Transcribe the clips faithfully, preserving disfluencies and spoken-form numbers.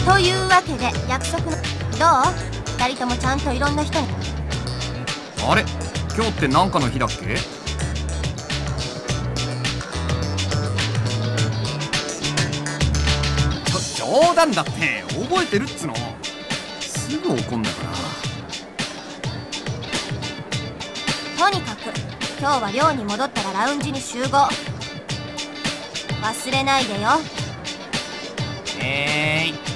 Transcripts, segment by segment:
というわけで約束のどう？二人ともちゃんといろんな人に。 あれ、今日って何かの日だっけ？ちょ冗談だって、覚えてるっつの。すぐ怒んだから。 とにかく今日は寮に戻ったらラウンジに集合。忘れないでよ。 えーい。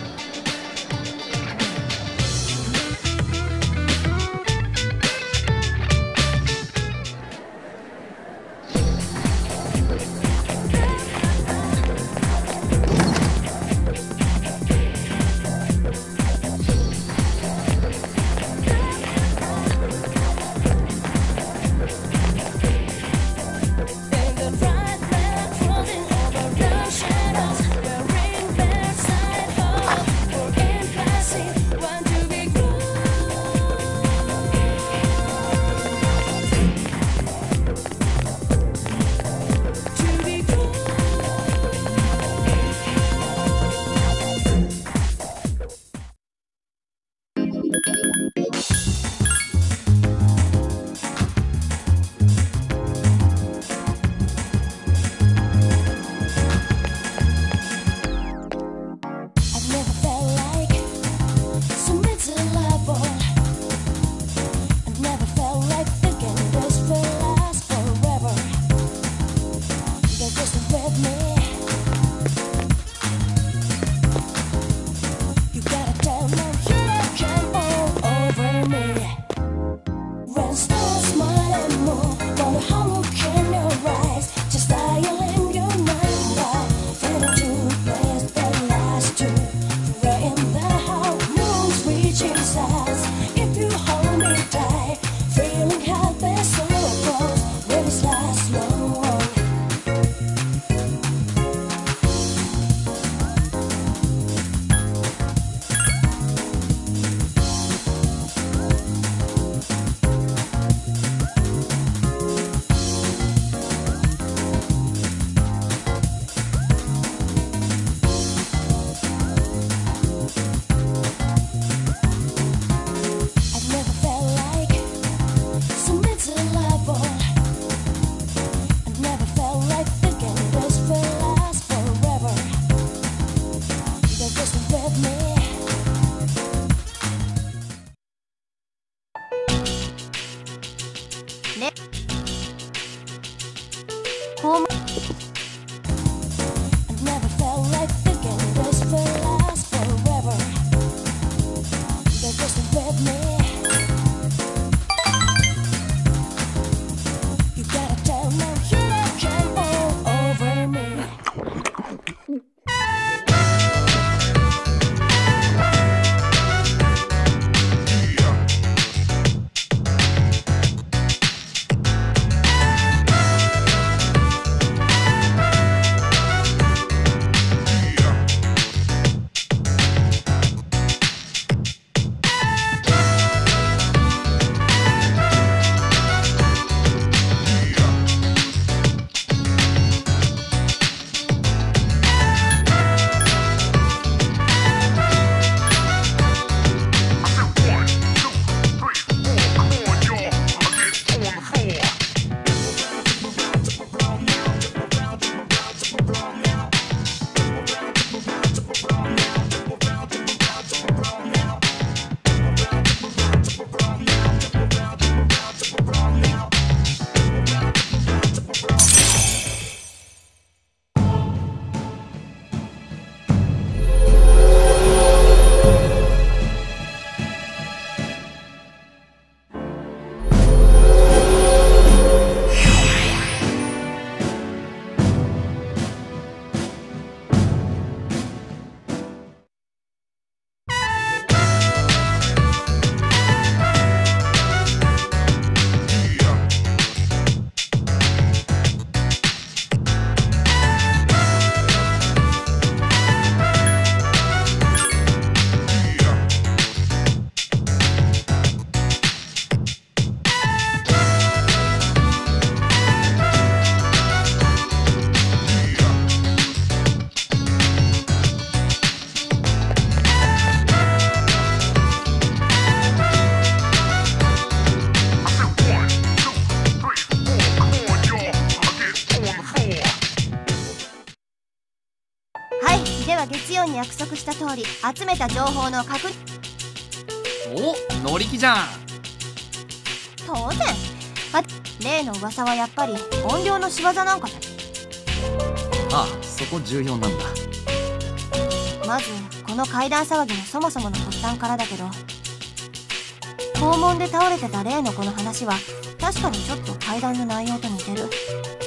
はい、では月曜に約束した通り集めた情報の確認。 お、乗り気じゃん。 当然。あ、例の噂はやっぱり怨霊の仕業なんかだ。 ああ、そこ重要なんだ。 まずこの階段騒ぎのそもそもの発端からだけど、校門で倒れてた例のこの話は確かにちょっと階段の内容と似てる。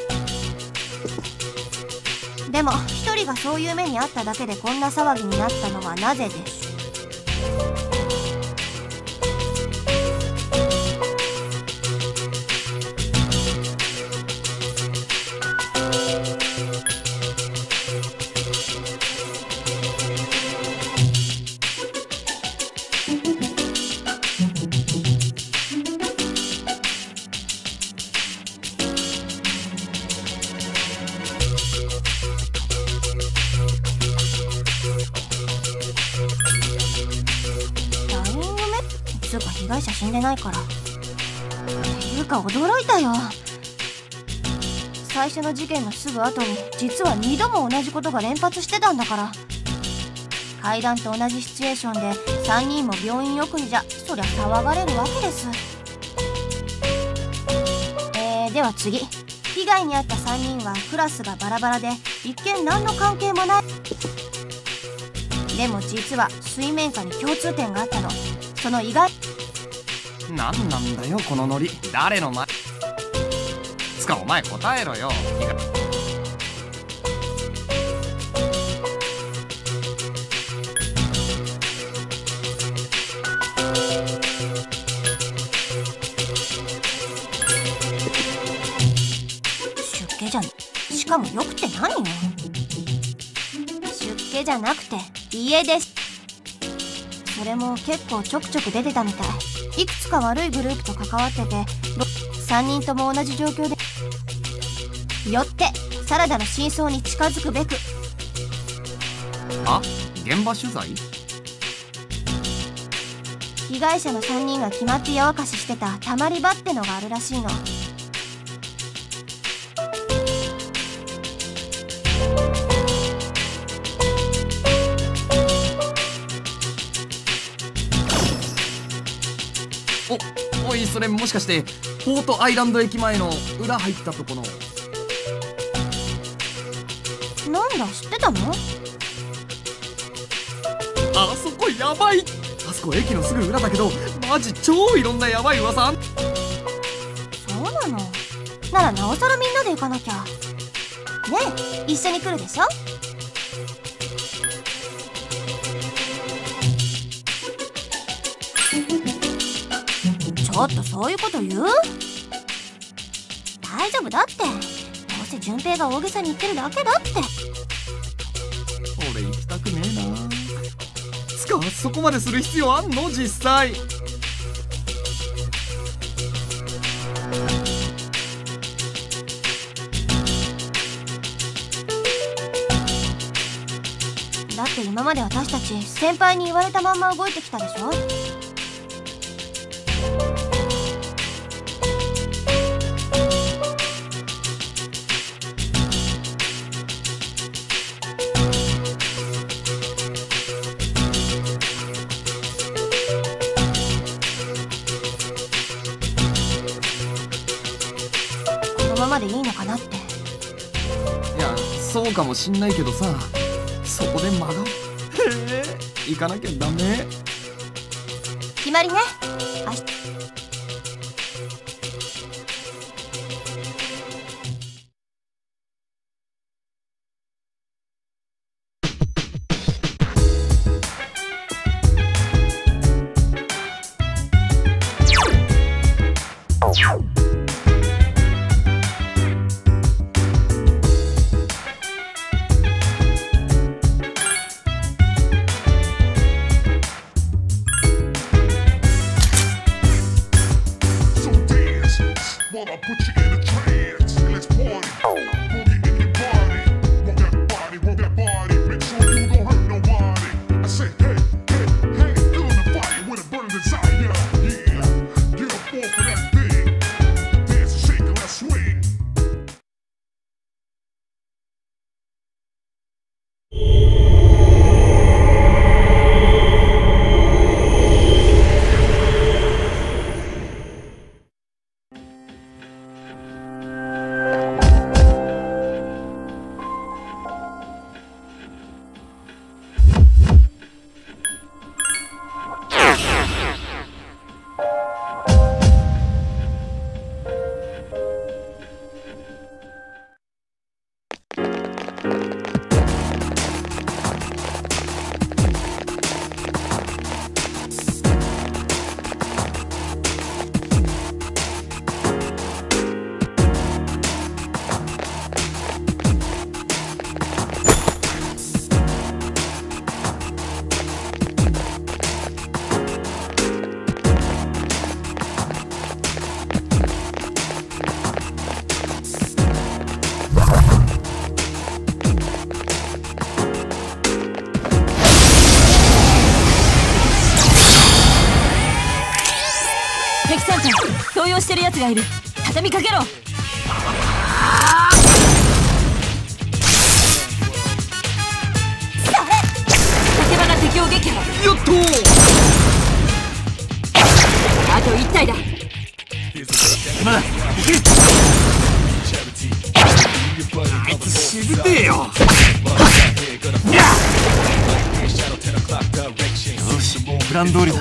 でも一人がそういう目にあっただけでこんな騒ぎになったのはなぜでしょう。つうか被害者死んでないから。っていうか驚いたよ。最初の事件のすぐ後に実はにども同じことが連発してたんだから。階段と同じシチュエーションでさんにんも病院送りじゃそりゃ騒がれるわけです。えー、では次。被害に遭ったさんにんはクラスがバラバラで一見何の関係もない。でも実は水面下に共通点があったの。その意外。 なんなんだよこのノリ。誰の前つかお前答えろよ。 出家じゃん。しかもよくて何よ。出家じゃなくて家です。それも結構ちょくちょく出てたみたい。いくつか悪いグループと関わっててさんにんとも同じ状況で、よってサラダの真相に近づくべく。 あ、現場取材。 被害者のさんにんが決まって夜明かししてたたまり場ってのがあるらしいの。 お、おい、それもしかしてポートアイランド駅前の裏入ったとこの。 なんだ、知ってたの？ あそこやばい。あそこ駅のすぐ裏だけどマジ超いろんなやばい噂あん。 そうなの？ならなおさらみんなで行かなきゃ。ねえ、一緒に来るでしょ？ちょっとそういうこと言う？大丈夫だって。どうせ順平が大げさに言ってるだけだって。 俺行きたくねえな。つかそこまでする必要あんの実際。 だって今まで私たち先輩に言われたまんま動いてきたでしょ。このままでいいのかなって。 いや、そうかもしんないけどさ、そこで間が。へえ、行かなきゃダメ。 決まりね。明日動揺してる奴がいる。畳みかけろ。竹花敵を撃破。 よっとあといち体だ。 まあ行け。あいつしぶてえよ。よし、プラン通りだ。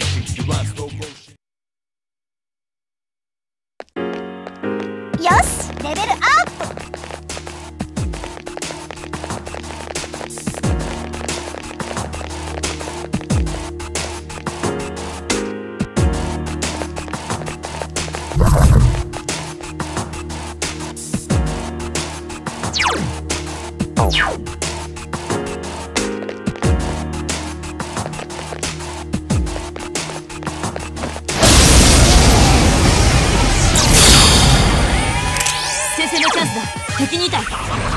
よし、レベルアップ。 先制のチャンスだ。敵にいたい。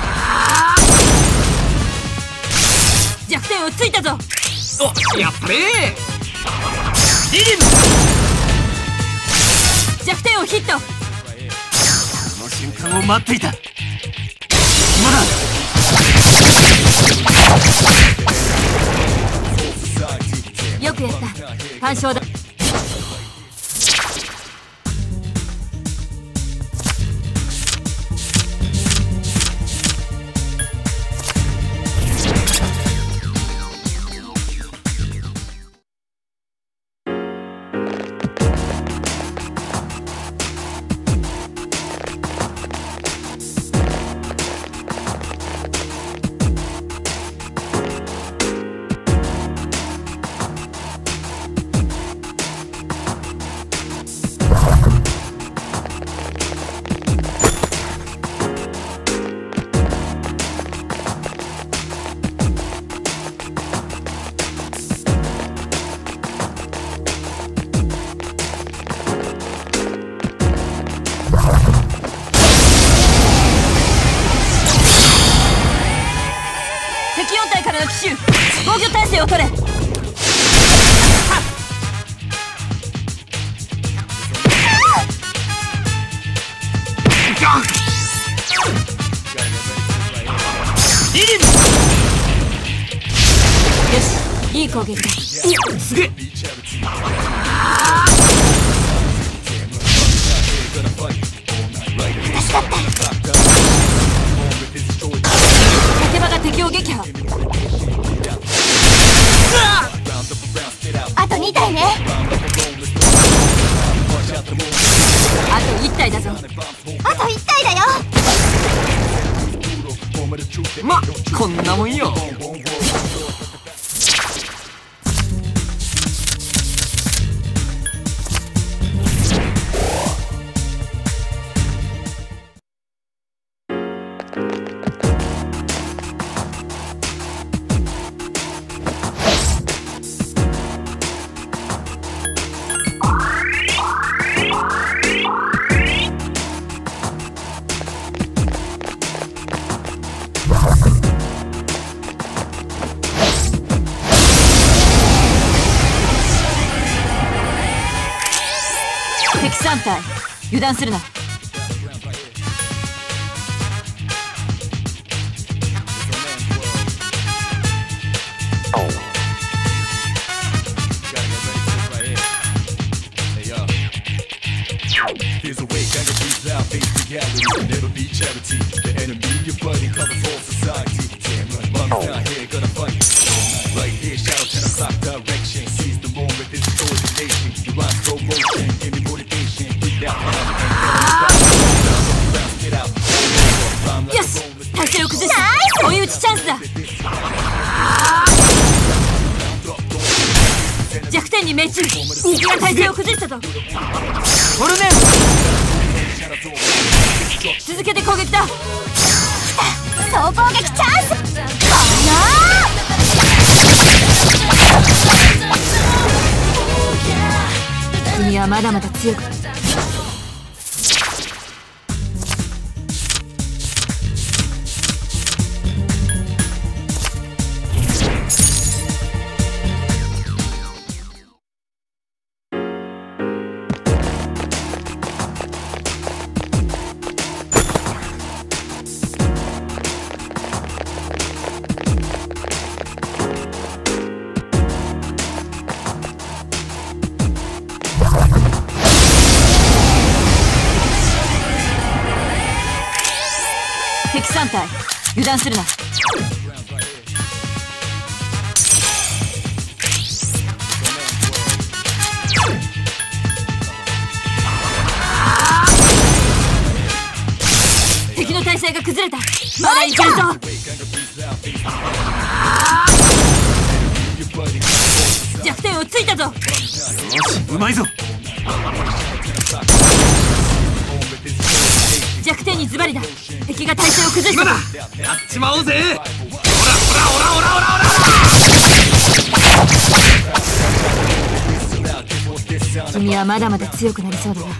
弱点をついたぞ。 お、やっぱりリリン。 弱点をヒット。 この瞬間を待っていた。今だ。 よくやった。完勝だ。敵よん体からの奇襲。防御体勢を取れ。よし、いい攻撃だ。 お、すげえ。 私だった。 竹場が敵を撃破。 あとに体ね。 あといち体だぞ。 あといち体だよ。 ま、こんなもんよ。 敵さん体、油断するな。 There's a way, gotta breathe out, face reality, never be charity. The enemy you're fighting covers all society. Damn right, mom's not here, gonna fight. Right here, shadow ten o'clock direction. Seize the moment, this is coordination. You rhyme slow motion, give me motivation. Breathe out loud and get out. Get out. よし、体勢を崩した。 ナイス。 打ちチャンスだ。弱点に命中。敵が体勢を崩したぞ。トルネ続けて攻撃だ。 総攻撃チャンス。こ君はまだまだ強く。敵さん体油断するな。敵の体勢が崩れた。まだいけるぞ。弱点をついたぞ。 よし、うまいぞ。 弱点にズバリだ。敵が体勢を崩した。 今だ、やっちまおうぜ。オラオラオラオラオラオラ。 君はまだまだ強くなりそうだな。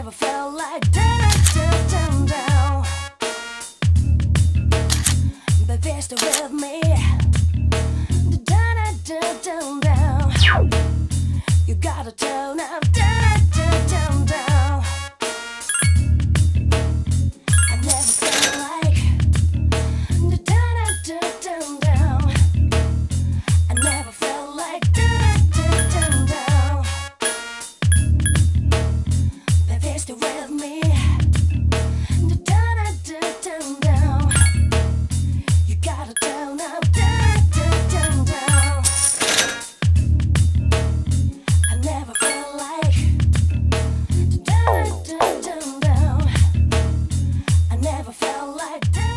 never felt like down, down, down, down. But they're still with me. Down, down, down, down. You gotta turn up, down, down, down, down. I never felt like down, down, down, down. I never felt like down, down, down, down. But they're still with me. Down, down, down, down. You gotta turn up, down, down, down, down. I never felt like down, down, down, down. I never felt like down.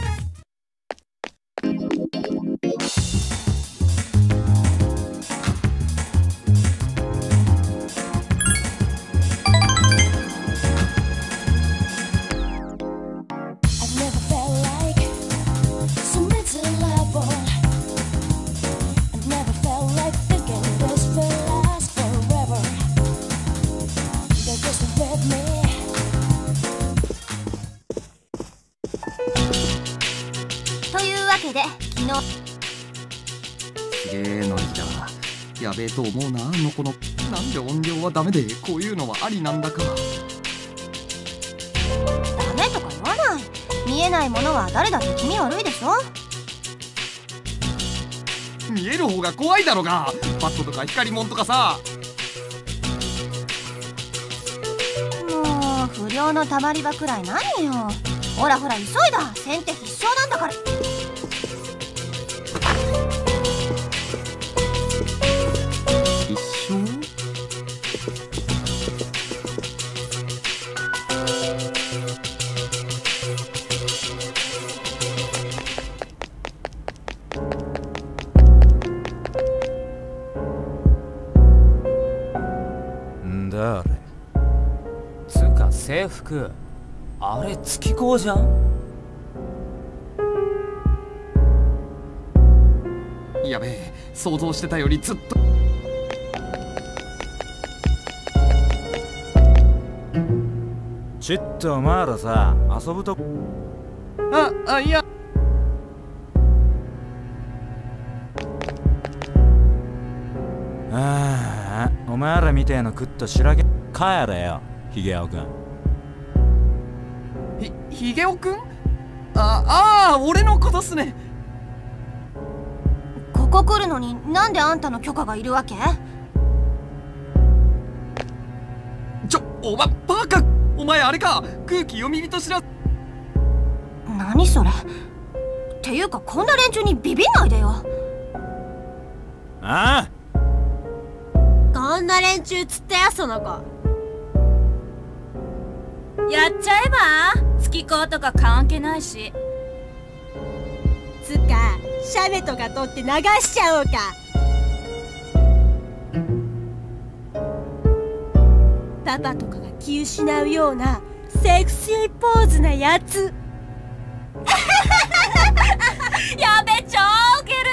というわけで昨日すげえノイズだ。やべえと思うな、あの子の。なんで音量はダメでこういうのはありなんだか。 ダメとか言わない。見えないものは誰だって気味悪いでしょ。 見える方が怖いだろが。バットとか光もんとかさ。 もう不良のたまり場くらい何よ。ほらほら急いだ、先手必勝なんだから。 必勝？ んだあれ。つうか制服あれ月光じゃん。 やべえ、想像してたよりずっと。 ちっとお前らさ遊ぶと。 あ、あ、いや。 ああ、お前らみてえの食ったしらけ帰れよ、ヒゲオくん。 ひ、ひげおくん？あ、あー、俺のことっすね。 ここ来るのになんであんたの許可がいるわけ？ ちょ、お前バカ！お前あれか、空気読み人知らず。 何それっていうか、こんな連中にビビんないでよ。 ああ、 こんな連中つってや、その子。やっちゃえば月光とか関係ないし。 つかシャベとか取って流しちゃおうか。パパとかが気失うようなセクシーポーズなやつ。 やべ、超ウケる。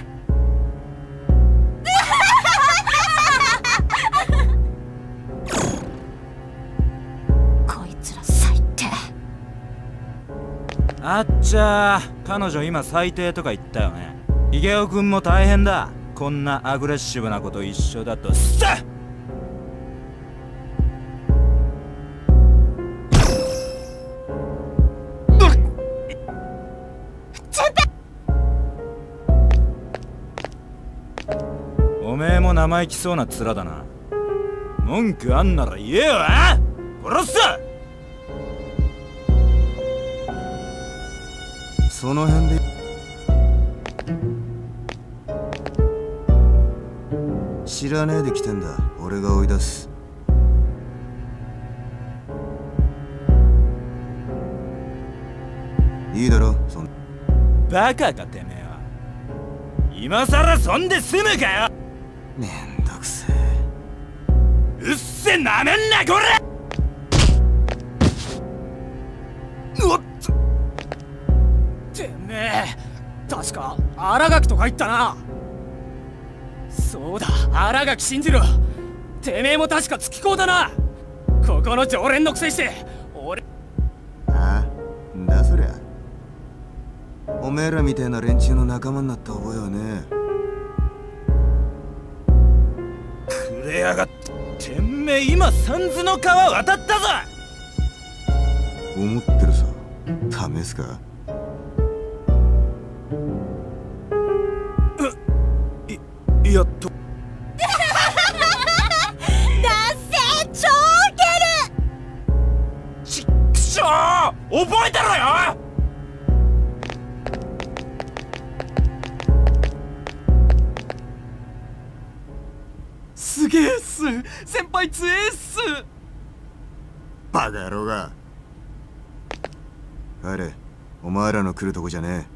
こいつら最低。 あっちゃー、彼女今最低とか言ったよね。ヒゲオくんも大変だ、こんなアグレッシブなこと一緒だとさ。おめえも生意気そうな面だな。文句あんなら言えよ。あ、殺すぞ。 その辺で知らねえで来てんだ。俺が追い出す。いいだろ、そんバカかてめえは。今さらそんで済むかよ。 めんどくせえ。 うっせ、なめんなこれ。 うっつ。 てめえ確か新垣とか言ったな。そうだ、新垣信じろ。てめえも確か月光だな。 ここの常連のくせして俺。 ああ、んだそりゃ。おめえらみたいな連中の仲間になった覚えはねえ。くれやがって。てめえ今サンズの川渡ったぞ。 思ってるさ。試すか。 いやっと超ウケる。 ちっくしょー、覚えてろよ。 すげえっす。先輩強えっす。 バカ野郎が。帰れ。お前らの来るとこじゃね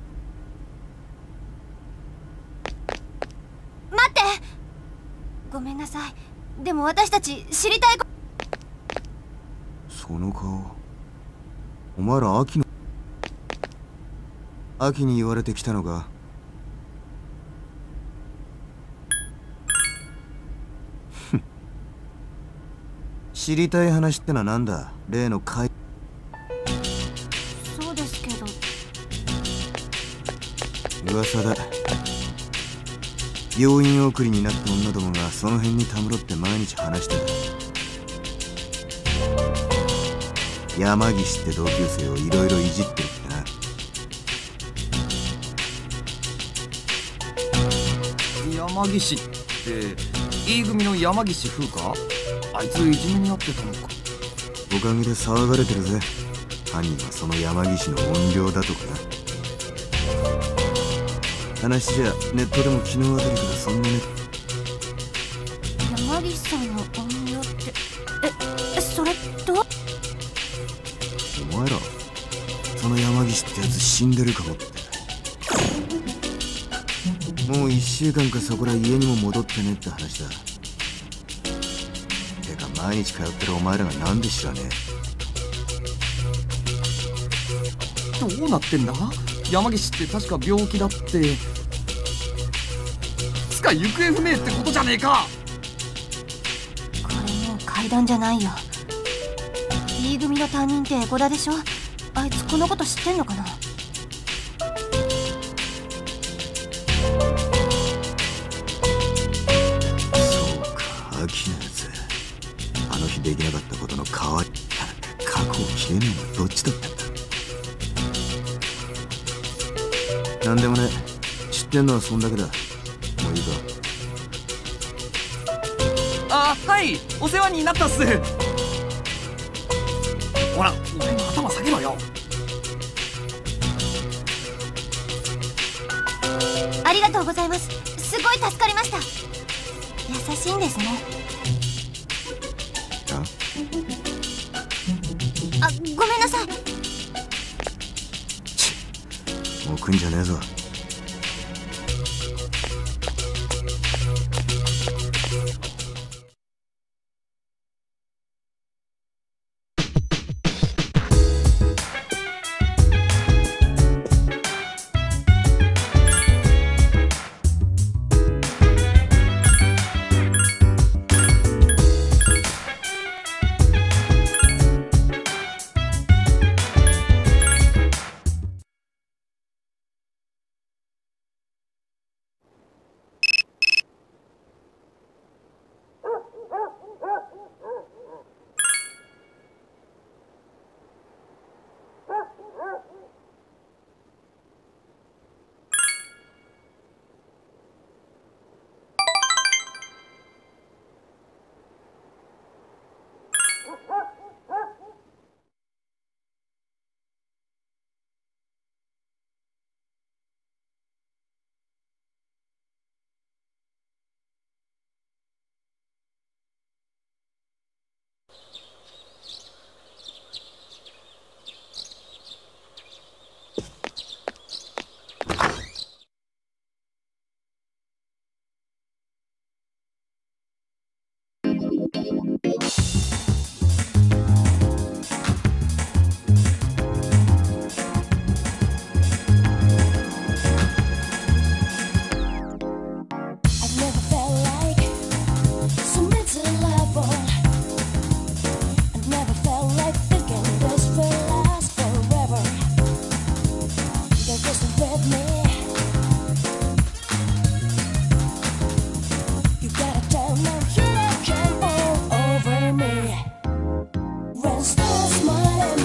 待って。ごめんなさい。でも私たち知りたいこ。 その顔。お前ら秋の秋に言われてきたのか。知りたい話ってのはなんだ。例の会。 そうですけど。 噂だ。病院送りになった女どもがその辺にたむろって毎日話してた。山岸って同級生をいろいろいじってるってな。山岸って E 組の山岸風か。あいついじめにあってたのか。 おかげで騒がれてるぜ。犯人はその山岸の怨霊だとかな。話じゃネットでも昨日あたりからそんなね。 山岸さんの怨霊って。え、それどう。 お前らその山岸ってやつ死んでるかもって。もう一週間かそこら家にも戻ってねって話だ。てか毎日通ってるお前らがなんで知らねえ。どうなってんだ。山岸って確か病気だって。つか行方不明ってことじゃねえか。 これもう階段じゃないよ。 E 組の担任ってエコダでしょ。あいつこのこと知ってんのかな。 そうか、秋のやつ。あの日できなかったことの代わり。過去を消えるのはどっちだったんだ。なんでもね。知ってんのはそんだけだ。もういいか。 あ、はい、お世話になったっす。ほら、お前も頭下げろよ。 ありがとうございます。すごい助かりました。優しいんですね。あ、ごめんなさい。 もう来んじゃねえぞ。 Never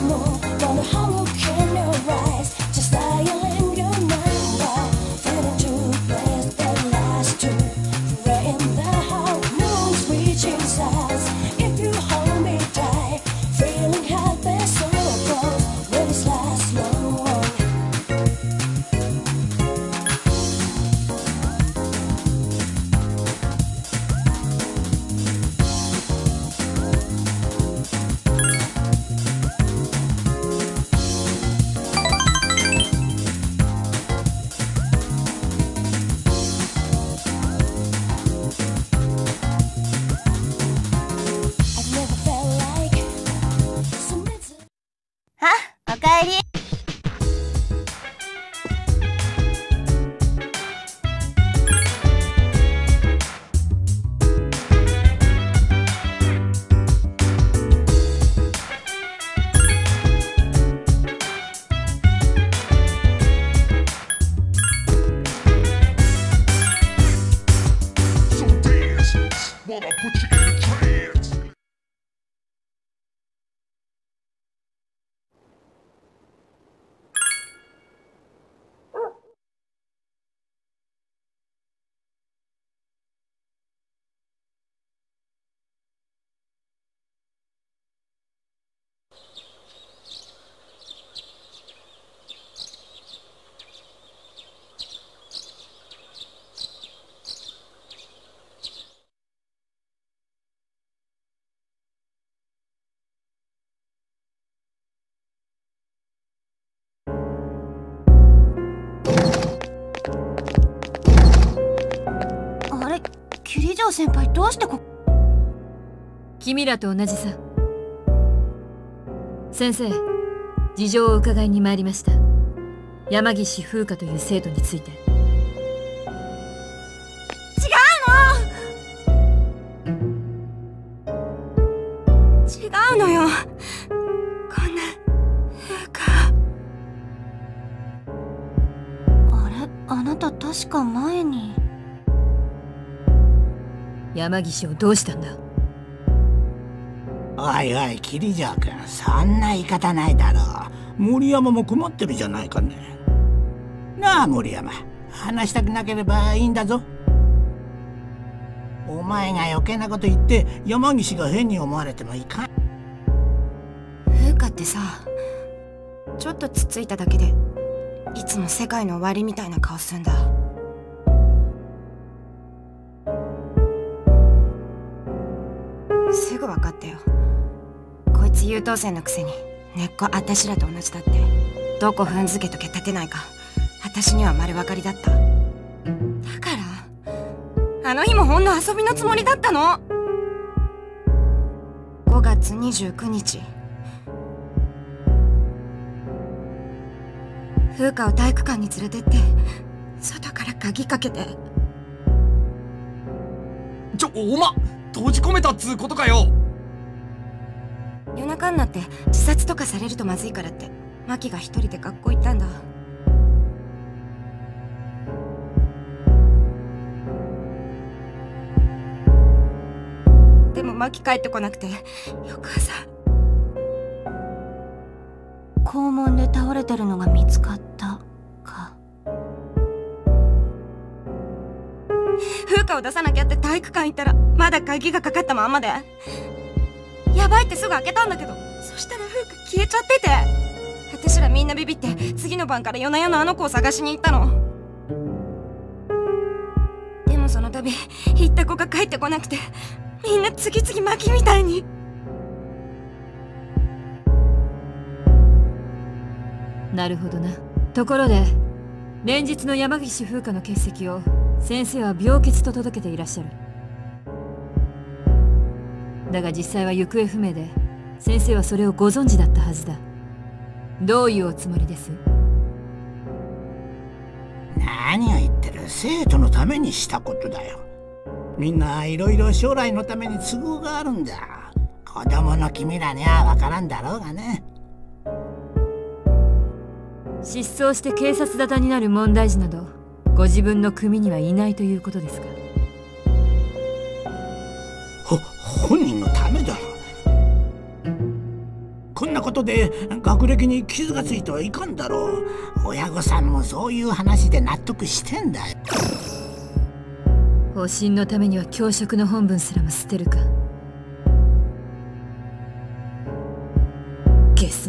more. Wonder how look in your eyes, just dialing your number. Feeling too blessed that last two. Right in the heart, moon's reaching stars. If you hold me tight, feeling happy so close. Will this last long? I've never felt like so mental. あ、おかえり。 So dance while I put you in a trance. あれ、キリジョー先輩どうしてこ君らと同じさ。先生、事情を伺いに参りました。山岸風花という生徒について。 違うのよ。こんな風花。あれ、あなた確か前に。 山岸をどうしたんだ？ おいおい、桐城君、そんな言い方ないだろう。森山も困ってるじゃないかね。なあ森山、話したくなければいいんだぞ。お前が余計なこと言って山岸が変に思われてもいかん。 風花ってさ、ちょっとつっついただけでいつも世界の終わりみたいな顔すんだ。すぐ分かったよ。こいつ優等生のくせに根っこあたしらと同じだって。どこ踏んづけとけ立てないか私には丸分かりだった。だからあの日もほんの遊びのつもりだったの。ごがつにじゅうくにち、風花を体育館に連れてって外から鍵かけて。 ちょ、おま閉じ込めたっつうことかよ。 夜中になって自殺とかされるとまずいからってマキが一人で学校行ったんだ。でもマキ帰ってこなくて、翌朝校門で倒れてるのが見つかったか。 風花を出さなきゃって体育館行ったらまだ鍵がかかったまんまで、やばいってすぐ開けたんだけど、そしたら風花消えちゃってて、私らみんなビビって次の晩から夜な夜なあの子を探しに行ったの。でもその度行った子が帰ってこなくて、みんな次々マキみたいに。 なるほどな。ところで連日の山岸風花の欠席を先生は病欠と届けていらっしゃる。だが実際は行方不明で、先生はそれをご存知だったはずだ。どういうおつもりです？ 何を言ってる。生徒のためにしたことだよ。みんないろいろ将来のために都合があるんだ。子供の君らには分からんだろうがね。 失踪して警察沙汰になる問題児などご自分の組にはいないということですか？ ほ本人のためだろ。こんなことで学歴に傷がついてはいかんだろう。親御さんもそういう話で納得してんだよ。 保身のためには教職の本分すらも捨てるか。ゲス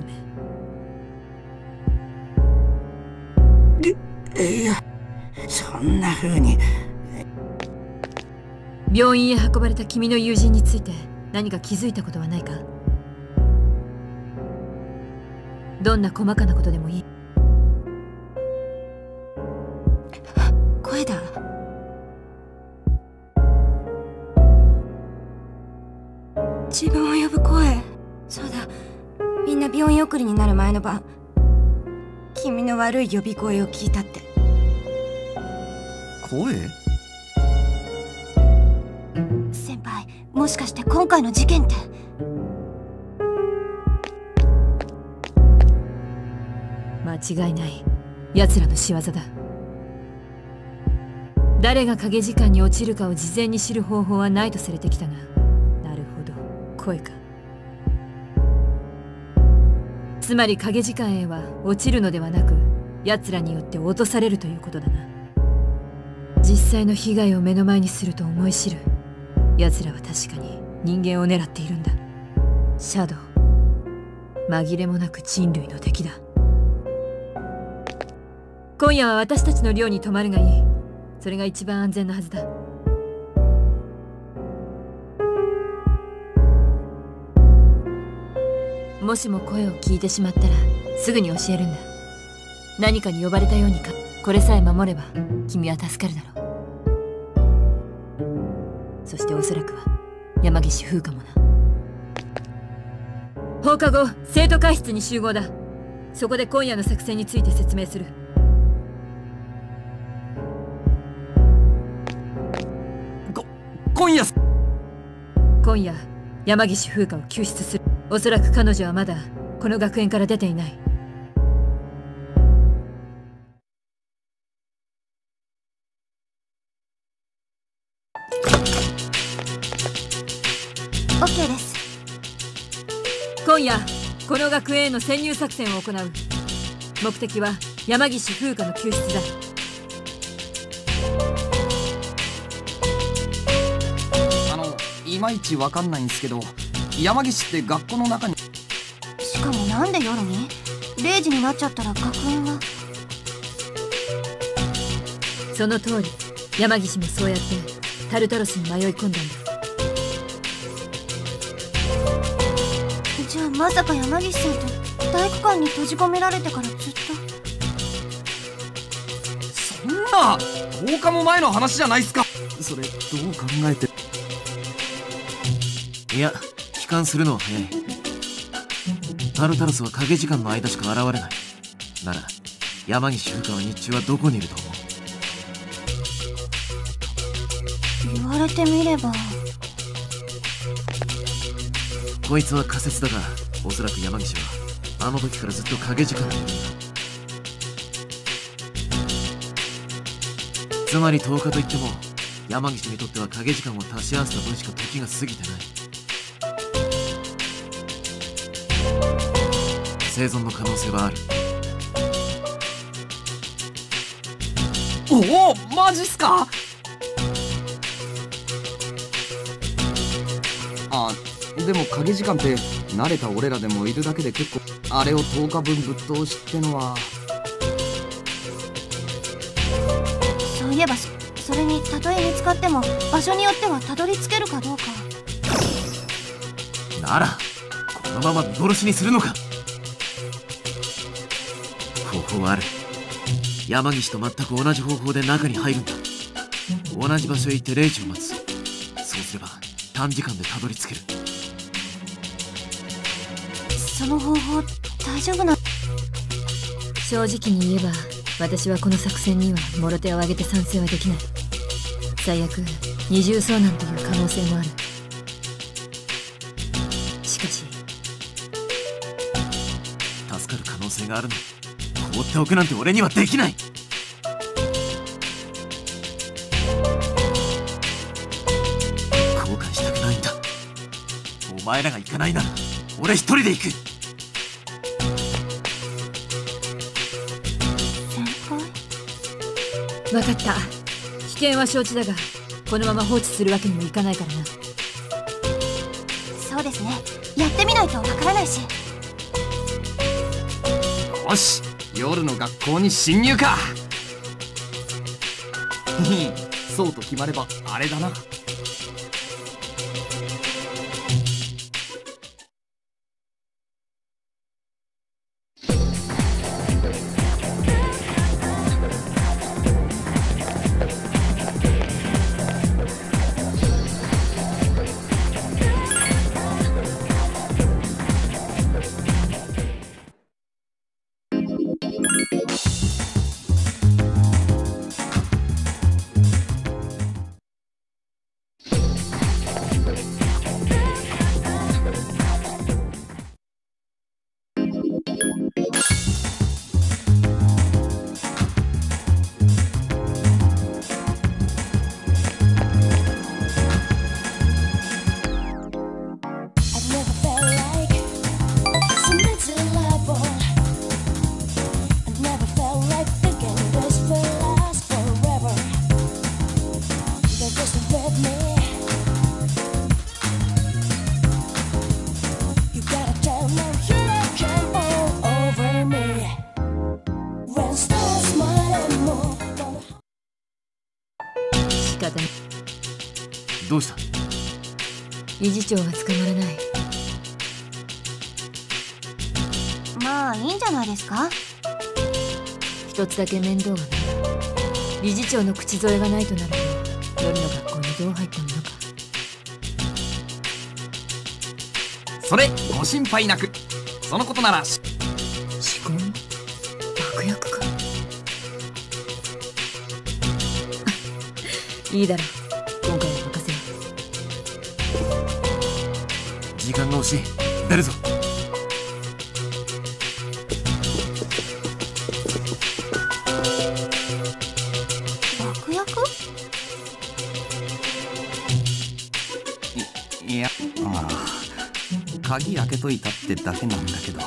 め。いや、そんな風に。 病院へ運ばれた君の友人について何か気づいたことはないか？どんな細かなことでもいい。 声だ。自分を呼ぶ声。そうだ、みんな病院送りになる前の晩、君の悪い呼び声を聞いたって。 声？ 先輩、もしかして今回の事件って。 間違いない。奴らの仕業だ。誰が影時間に落ちるかを事前に知る方法はないとされてきたが、なるほど、声か。つまり影時間へは落ちるのではなく、奴らによって落とされるということだな。実際の被害を目の前にすると思い知る。奴らは確かに人間を狙っているんだ。シャドウ、紛れもなく人類の敵だ。今夜は私たちの寮に泊まるがいい。それが一番安全なはずだ。もしも声を聞いてしまったらすぐに教えるんだ。何かに呼ばれたようにか。これさえ守れば君は助かるだろう。そしておそらくは山岸風花もな。放課後生徒会室に集合だ。そこで今夜の作戦について説明する。 今夜今夜山岸風花を救出する。おそらく彼女はまだこの学園から出ていない。 オッケーです。 今夜この学園への潜入作戦を行う。目的は山岸風花の救出だ。 いまいちわかんないんすけど、山岸って学校の中に。 しかもなんで夜に？れいじになっちゃったら学園は。 その通り、山岸もそうやってタルタロスに迷い込んだんだ。 じゃあまさか山岸さんと体育館に閉じ込められてからずっと。 そんなとおかも前の話じゃないっすか。それどう考えて。 いや、帰還するのは早い。タルタロスは影時間の間しか現れない。なら山岸風花は日中はどこにいると思う？ 言われてみれば。 こいつは仮説だが、おそらく山岸はあの時からずっと影時間にいるんだ。つまりとおかといっても山岸にとっては影時間を足し合わせた分しか時が過ぎてない。生存の可能性はある。 おお、マジっすか。あ、でも影時間って慣れた俺らでもいるだけで結構。あれをとおかぶんぶっ通しってのは。 そういえば そ, それにたとえ見つかっても場所によってはたどり着けるかどうか。 ならこのまま見殺しにするのか。方法はある。山岸と全く同じ方法で中に入るんだ。同じ場所へ行ってレイジを待つ。そうすれば短時間でたどり着ける。 その方法大丈夫な。 正直に言えば私はこの作戦にはもろ手を挙げて賛成はできない。最悪二重遭難という可能性もある。しかし助かる可能性があるのに放っておくなんて俺にはできない。後悔したくないんだ。お前らが行かないなら俺一人で行く。 分かった。危険は承知だが、このまま放置するわけにもいかないからな。 そうですね、やってみないとわからないし。 よし、夜の学校に侵入か。そうと決まればあれだな。どうした？ 理事長が捕まらない。 まあいいんじゃないですか。 一つだけ面倒がない。理事長の口添えがないとなると、夜の学校にどう入ったものか。 それご心配なく。そのことなら仕込み？爆薬か。いいだろう、今回は任せよう。時間が惜しい。出るぞ。 爆薬？ い、いや、まあ鍵開けといたってだけなんだけど。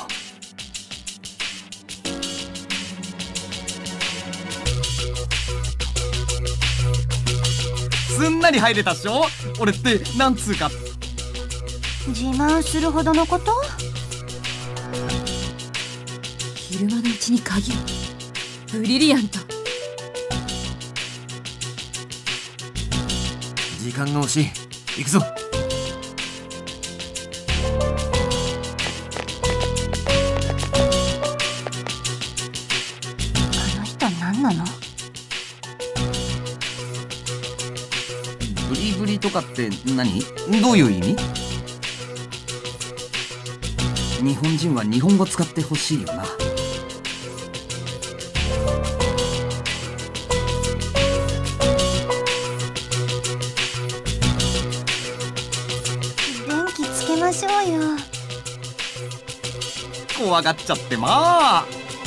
すんなり入れたっしょ。俺ってなんつうか自慢するほどのこと？ 昼間のうちに鍵を。ブリリアント。 時間が惜しい。行くぞ。 あの人何なの？ ブリブリとかって何？どういう意味？日本人は日本語使ってほしいよな。 電気つけましょうよ。 怖がっちゃってまあ。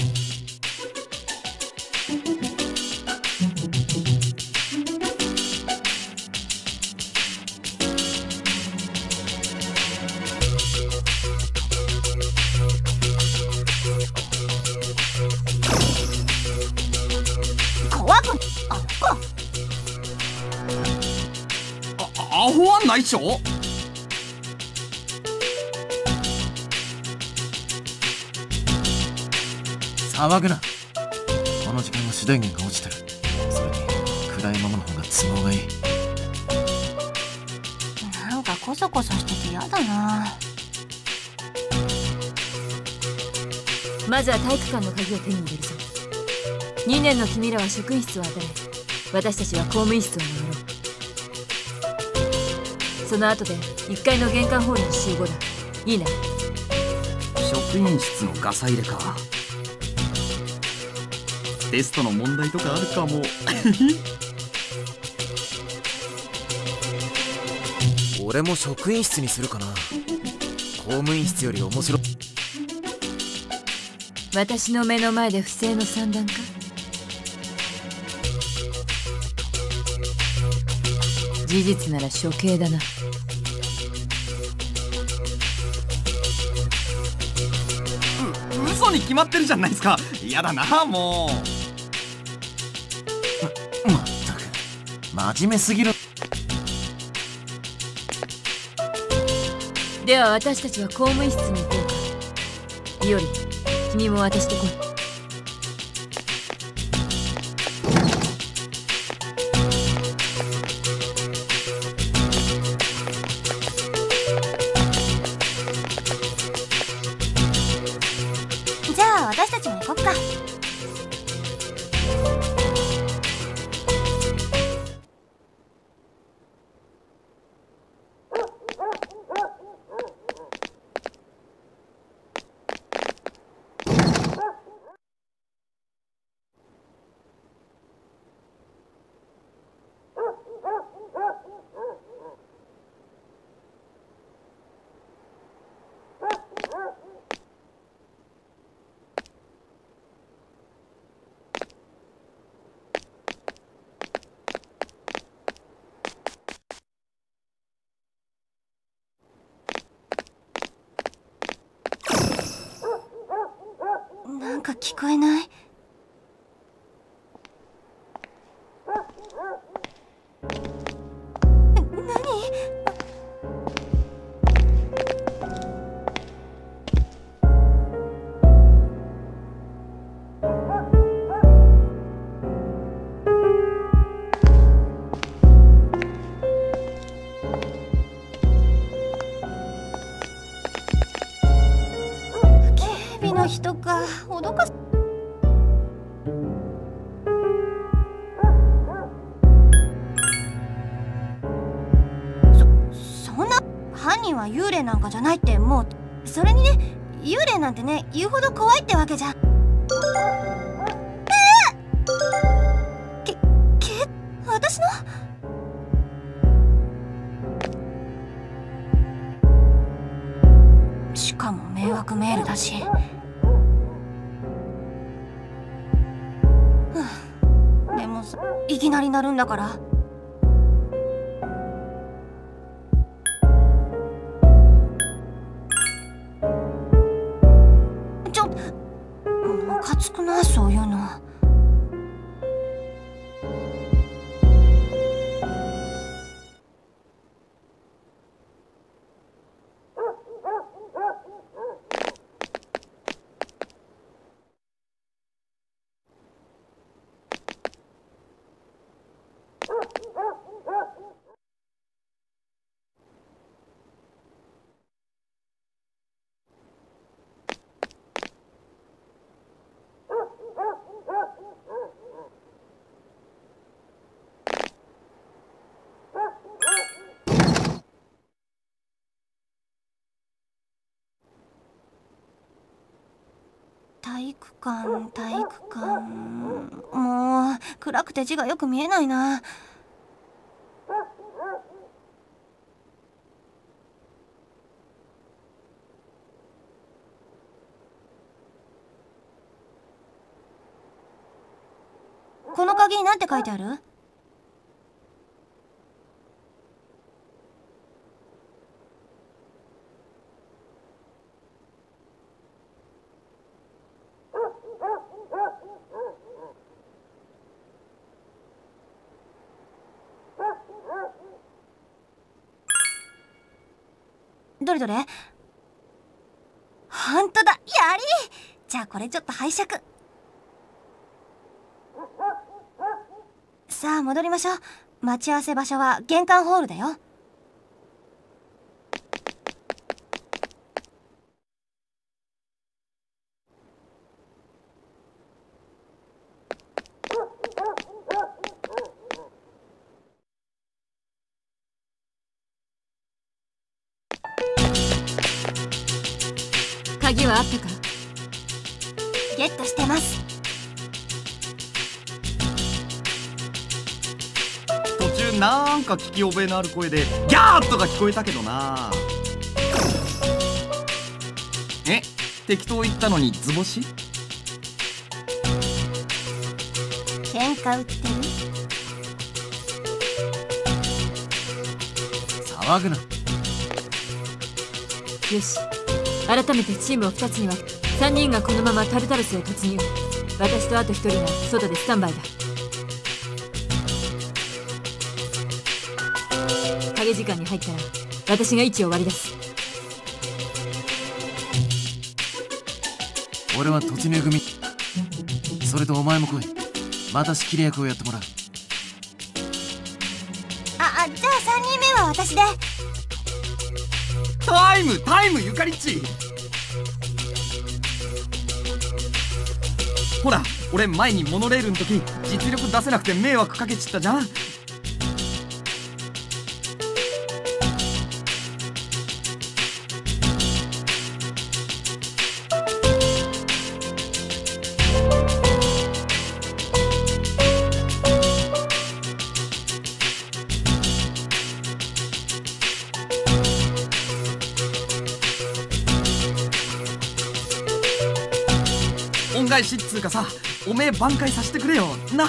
アホはないっしょ。騒ぐな。この時間は主電源が落ちてる。それに暗いままの方が都合がいい。 なんかコソコソしててやだな。 まずは体育館の鍵を手に入れるぞ。にねんの君らは職員室を当たれ。私たちは公務員室を回ろう。その後でいっかいの玄関ホールに集合だ。いいな。 職員室のガサ入れか。テストの問題とかあるかも。 俺も職員室にするかな。公務員室より面白い。 私の目の前で不正の算段か。事実なら処刑だな。 う、嘘に決まってるじゃないですか。嫌だなもう。 真面目すぎる。 では私たちは公務員室に行こうか。いおり、君も私と来い。 じゃあ私たちも行こっか。なんか聞こえない？の人か脅かす。そそんな犯人は幽霊なんかじゃないってもう。それにね、幽霊なんてね言うほど怖いってわけじゃ。えー、けけ私のしかも迷惑メールだし。でもいきなり鳴るんだから。ちょっムカつくな、そういうの。体育館、体育館。もう暗くて字がよく見えないな。この鍵なんて書いてある？どれどれ？ほんとだ、やり！じゃあこれちょっと拝借。さあ戻りましょう。待ち合わせ場所は玄関ホールだよ。 鍵はあったか？ ゲットしてます。 途中なんか聞き覚えのある声でギャーッとか聞こえたけどな。え、適当言ったのに図星？ 喧嘩売ってる？ 騒ぐな。 よし、改めてチームをふたつに分け、さんにんがこのままタルタルスへ突入。私とあとひとりが外でスタンバイだ。 影時間に入ったら私が位置を割り出す。 俺は突入組。それとお前も来い。また仕切り役をやってもらう。 あ、あ、じゃあさんにんめは私で。 タイムタイムゆかりっち。ほら俺前にモノレールの時実力出せなくて迷惑かけちったじゃん。恩返しっつうかさ、おめえ挽回させてくれよな。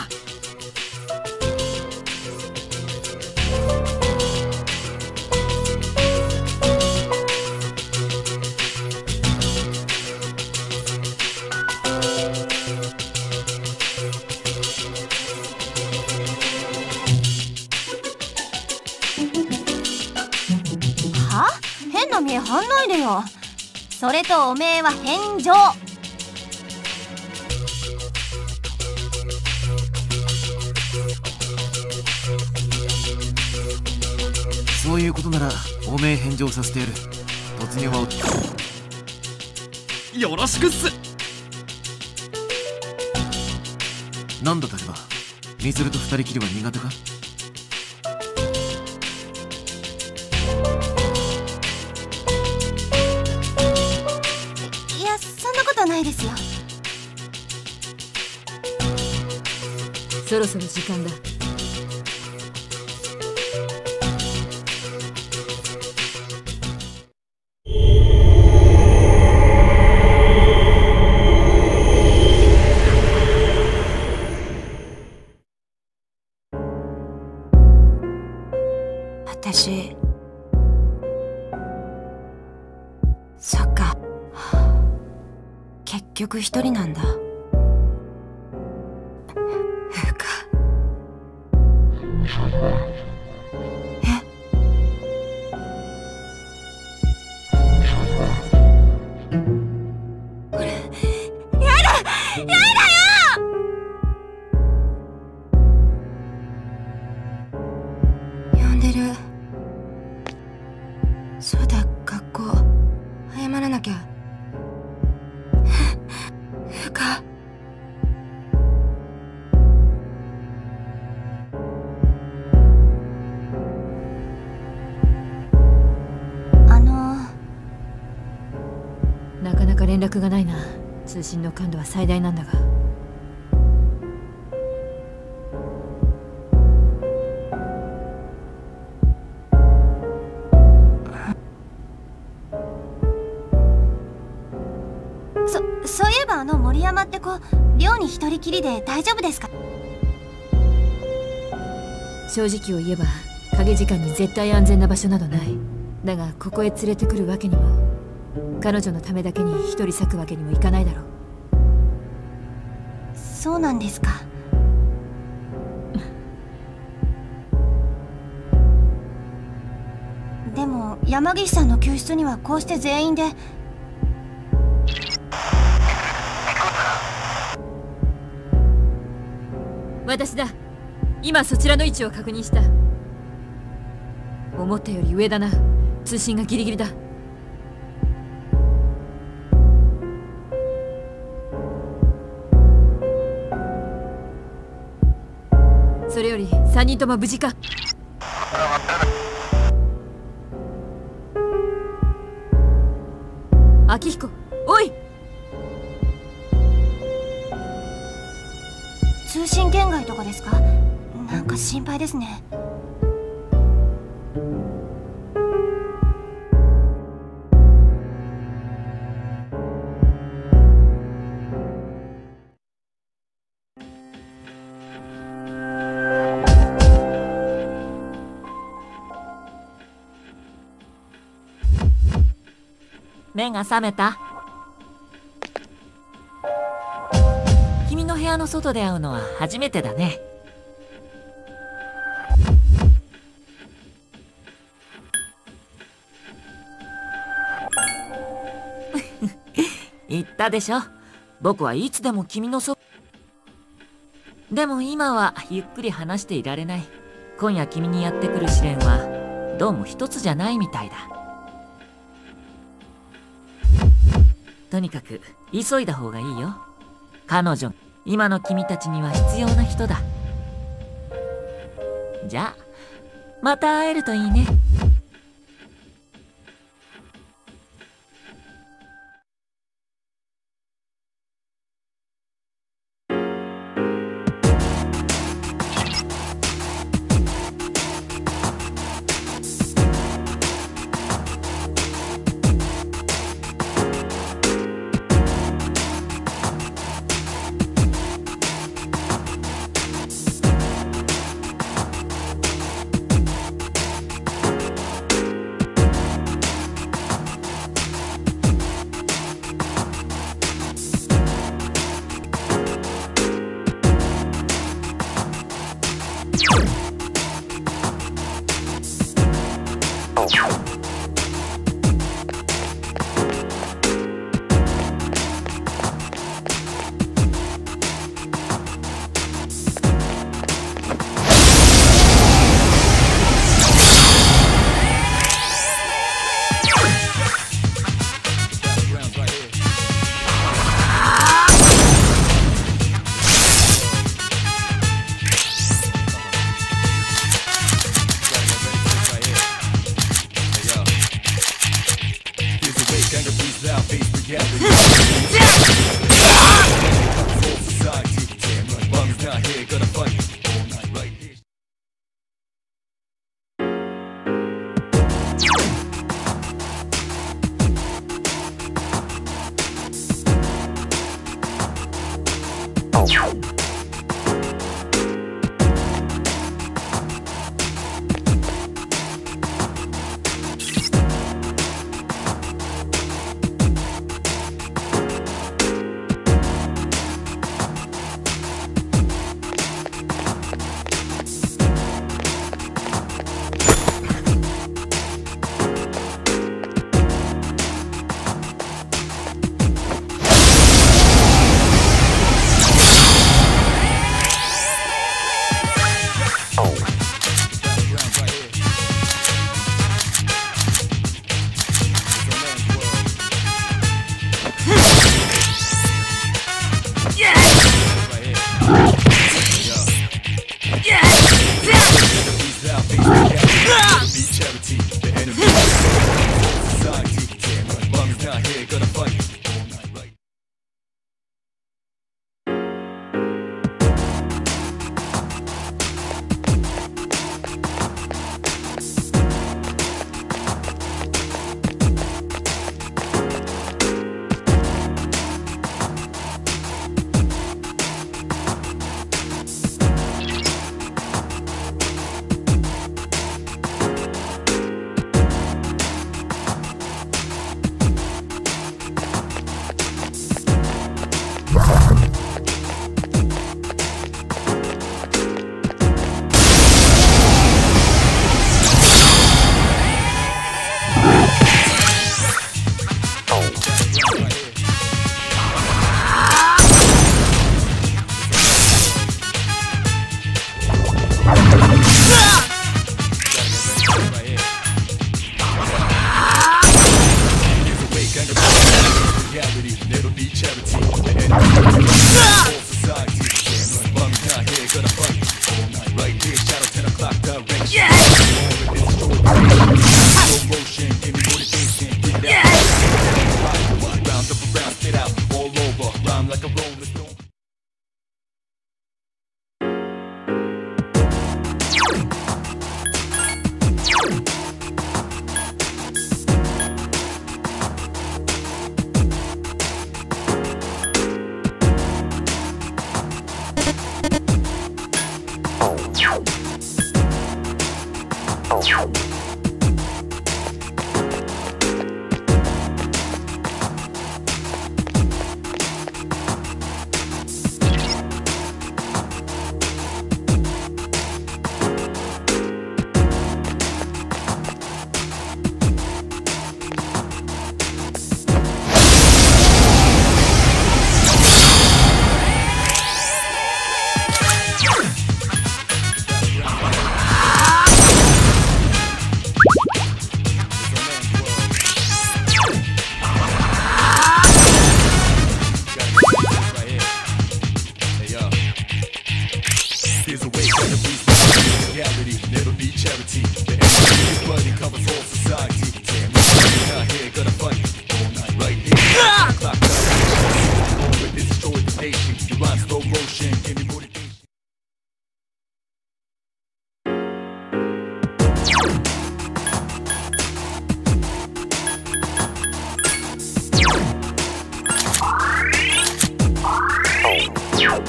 は？変な見えはんないでよ。それとおめえは返上。 そういうことならおめえ返上させてやる。突入はよろしくっす。 なんだ竹場、ミツルと二人きりは苦手か？ いや、そんなことないですよ。 そろそろ時間だ。 私、そっか、結局一人なんだ。風花。え？これ、やだ！やだよ！呼んでる。そうだ、学校謝らなきゃ。風花。 あのなかなか連絡がないな。通信の感度は最大なんだが。 そそういえばあの森山って子、寮に一人きりで大丈夫ですか？ 正直を言えば影時間に絶対安全な場所などない。だがここへ連れてくるわけにも、彼女のためだけに一人割くわけにもいかないだろう。 そうなんですか。でも山岸さんの救出にはこうして全員で。 私だ。今そちらの位置を確認した。思ったより上だな。通信がギリギリだ。それよりさんにんとも無事か？明彦、おい！ 通信圏外とかですか？なんか心配ですね。 目が覚めた？君の部屋の外で会うのは初めてだね。 言ったでしょ。僕はいつでも君のそでも今はゆっくり話していられない。今夜君にやってくる試練はどうも一つじゃないみたいだ。とにかく急いだ方がいいよ。彼女、今の君たちには必要な人だ。じゃあまた会えるといいね。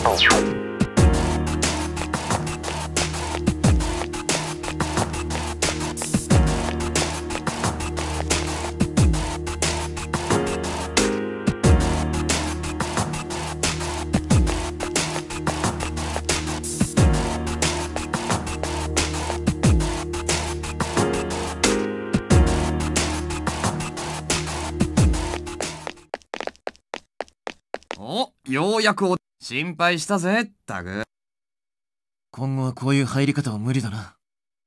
お、ようやくお心配したぜったく。 今後はこういう入り方は無理だな。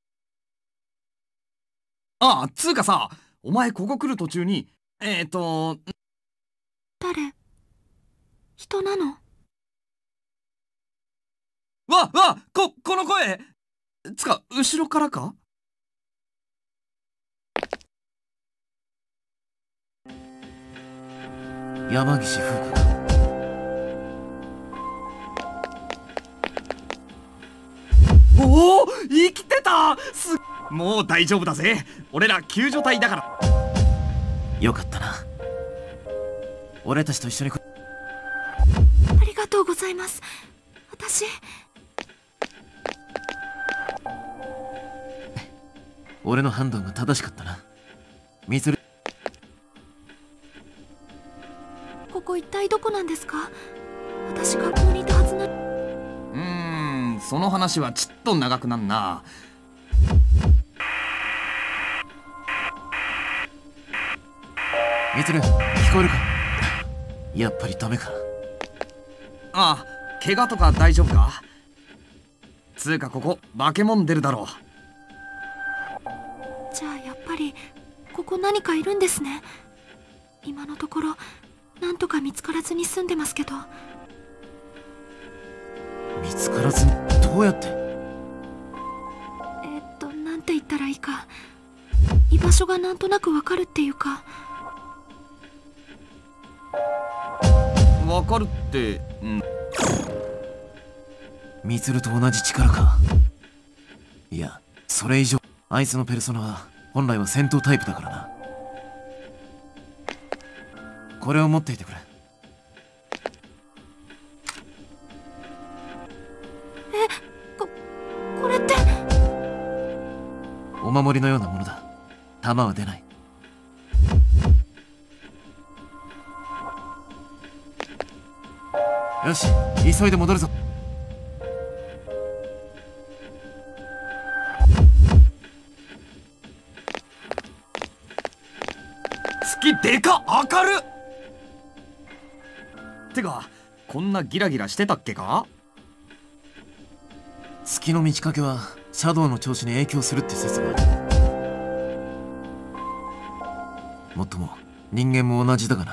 ああ、つうかさ、お前ここ来る途中にえっ、ー、と誰？人なの？ わわここの声つか後ろからか？ 山岸風子か。 おお、生きてた。すもう大丈夫だぜ。俺ら救助隊だから。 よかったな。俺たちと一緒に。 ありがとうございます。私俺の判断が正しかったな。みつる、 ここ一体どこなんですか？私学校にいたはずな。 うーん、その話はちっと長くなんな。 みつる、聞こえるか？やっぱりダメか。 ああ、怪我とか大丈夫か？つうかここ化け物出るだろう。 じゃあやっぱりここ何かいるんですね。今のところなんとか見つからずに済んでますけど。 見つからずにどうやって？ えっとなんて言ったらいいか、居場所がなんとなくわかるっていうか。 わかるって、うん。 みつると同じ力か。いや、それ以上。あいつのペルソナは本来は戦闘タイプだからな。これを持っていてくれ。 え、こ、これってお守りのようなものだ。弾は出ない。よし、急いで戻るぞ。 月でか明るってか、こんなギラギラしてたっけか？ 月の満ち欠けはシャドウの調子に影響するって説がある。もっとも人間も同じだがな。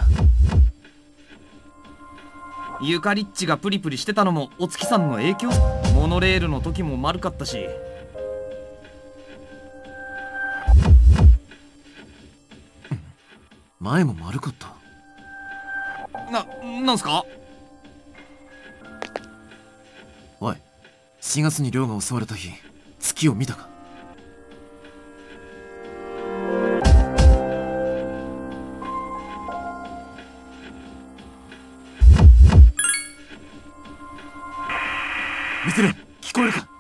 ユカリッチがプリプリしてたのもお月さんの影響。モノレールの時も丸かったし。 前も丸かった。 な、なんすか？ おい、しがつに亮が襲われた日、月を見たか？みつる、聞こえるか？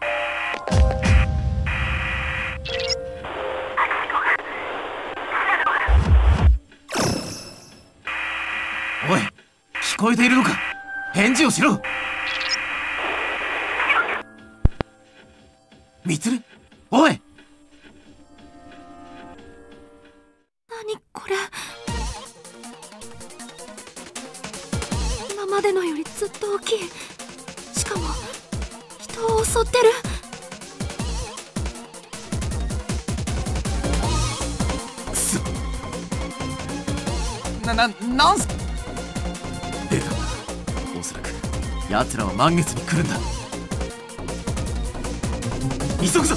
おい、聞こえているのか？返事をしろ！みつる、おい！ 何これ？今までのよりずっと大きい。しかも人を襲ってる。 くそ！ な、な、なんす出た。おそらく奴らは満月に来るんだ。急ぐぞ！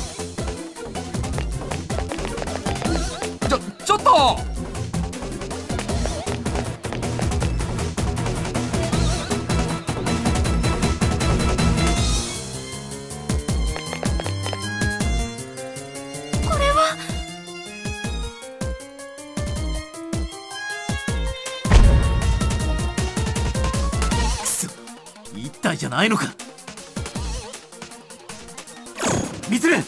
ちょ、ちょっと！ これはくそ！言った態じゃないのか。ミツル、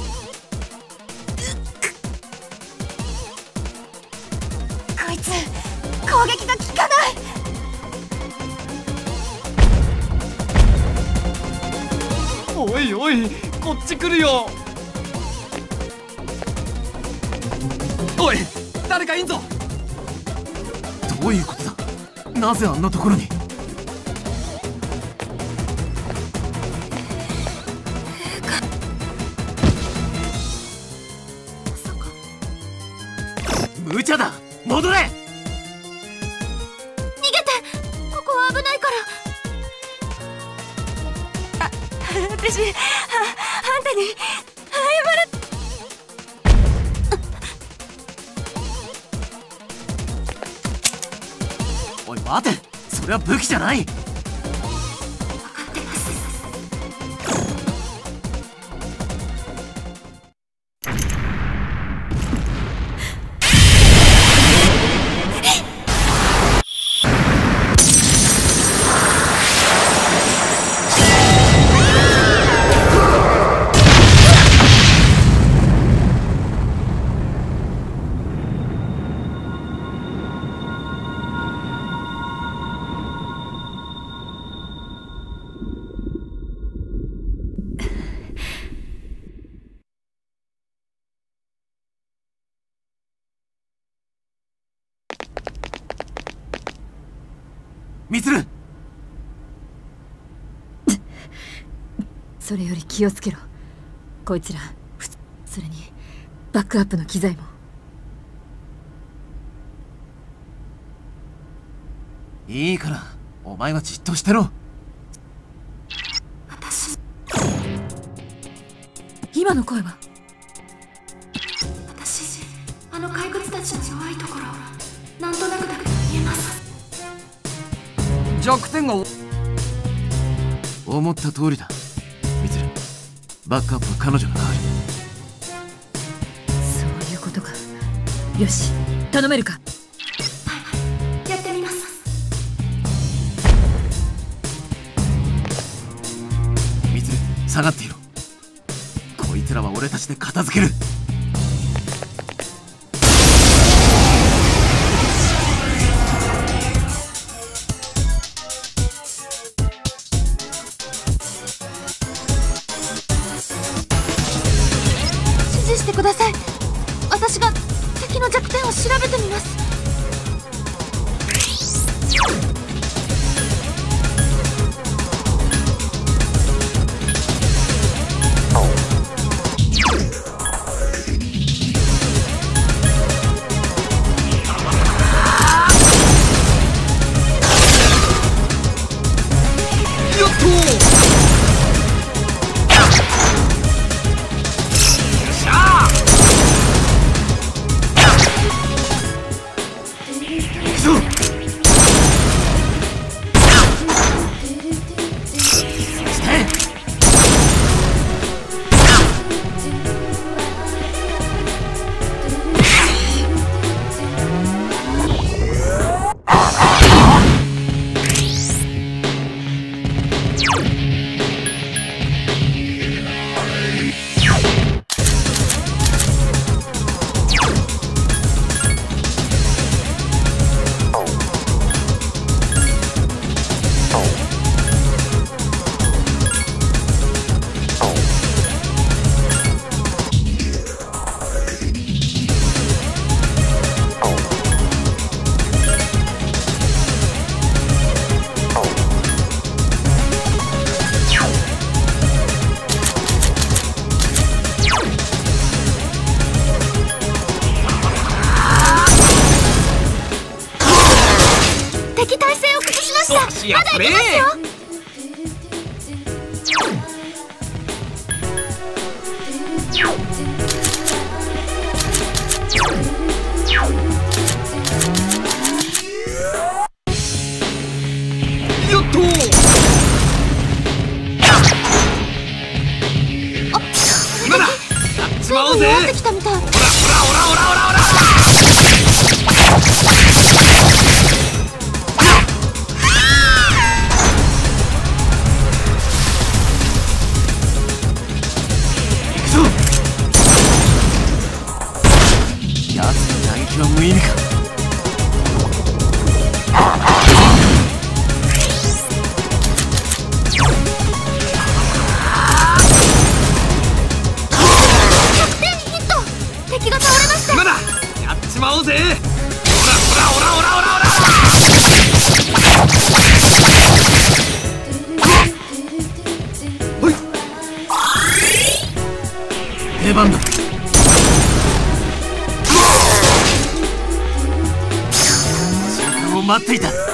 こいつ攻撃が効かない。 おいおい、こっち来るよ。おい、誰かいんぞ。 どういうことだ。なぜあんなところに。無茶だ、戻れ。 逃げて、ここは危ないから。あ、私、あ、あんたに謝る。 おい待て、それは武器じゃない。ミツル、 それより気をつけろ。こいつら、それにバックアップの機材も。 いいから、お前はじっとしてろ。 私、 今の声は。 私、あの怪物たちの弱いところ、なんとなくだけど見えます。 弱点が思った通りだ。ミツル、バックアップは彼女が代わる。 そういうことか。よし、頼めるか。 やってみます。 ミツル、下がっていろ。こいつらは俺たちで片付ける。 してください。私が敵の弱点を調べてみます。 よっとしやプレー。よっと今だ、やっちまおうぜ。 戻ってきたみたい。 オラオラオラオラオラオラ。 出番だ。瞬間を待っていた。今だ。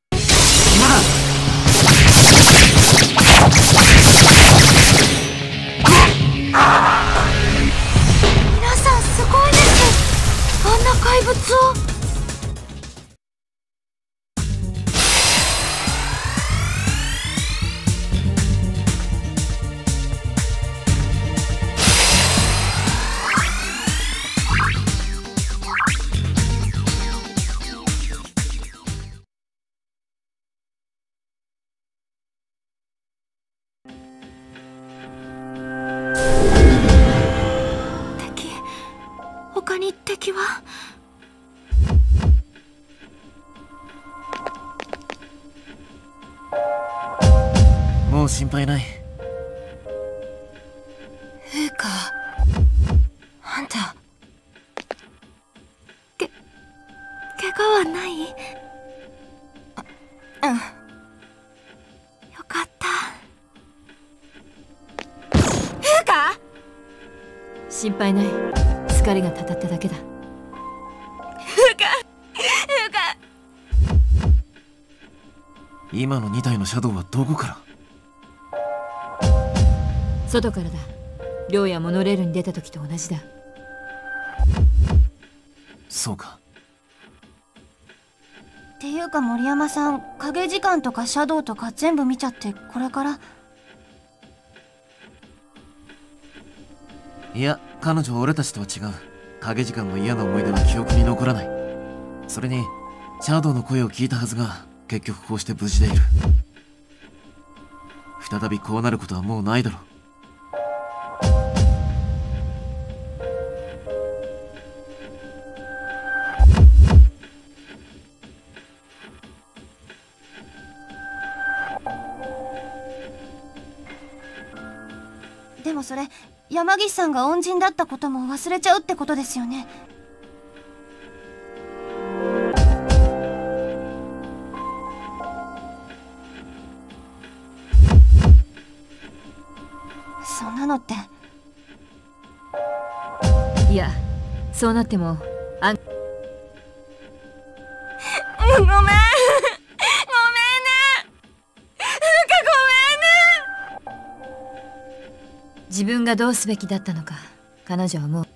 皆さんすごいです。あんな怪物を。他に敵は？ もう心配ない。 陛下、あんたけ怪我はない？うん、よかった。 陛下、 心配ない。疲れがたたっただけだ。 陛下、陛下。 今のに体のシャドウはどこから？ 外からだ。寮やモノレールに出た時と同じだ。 そうか。 っていうか森山さん、影時間とかシャドウとか全部見ちゃってこれから？ いや、彼女は俺たちとは違う。影時間の嫌な思い出は記憶に残らない。それにシャドウの声を聞いたはずが、結局こうして無事でいる。再びこうなることはもうないだろう。 でもそれ、山岸さんが恩人だったことも忘れちゃうってことですよね。そんなのって。 いや、そうなってもあんごめんごめんね。 自分がどうすべきだったのか、彼女はもう。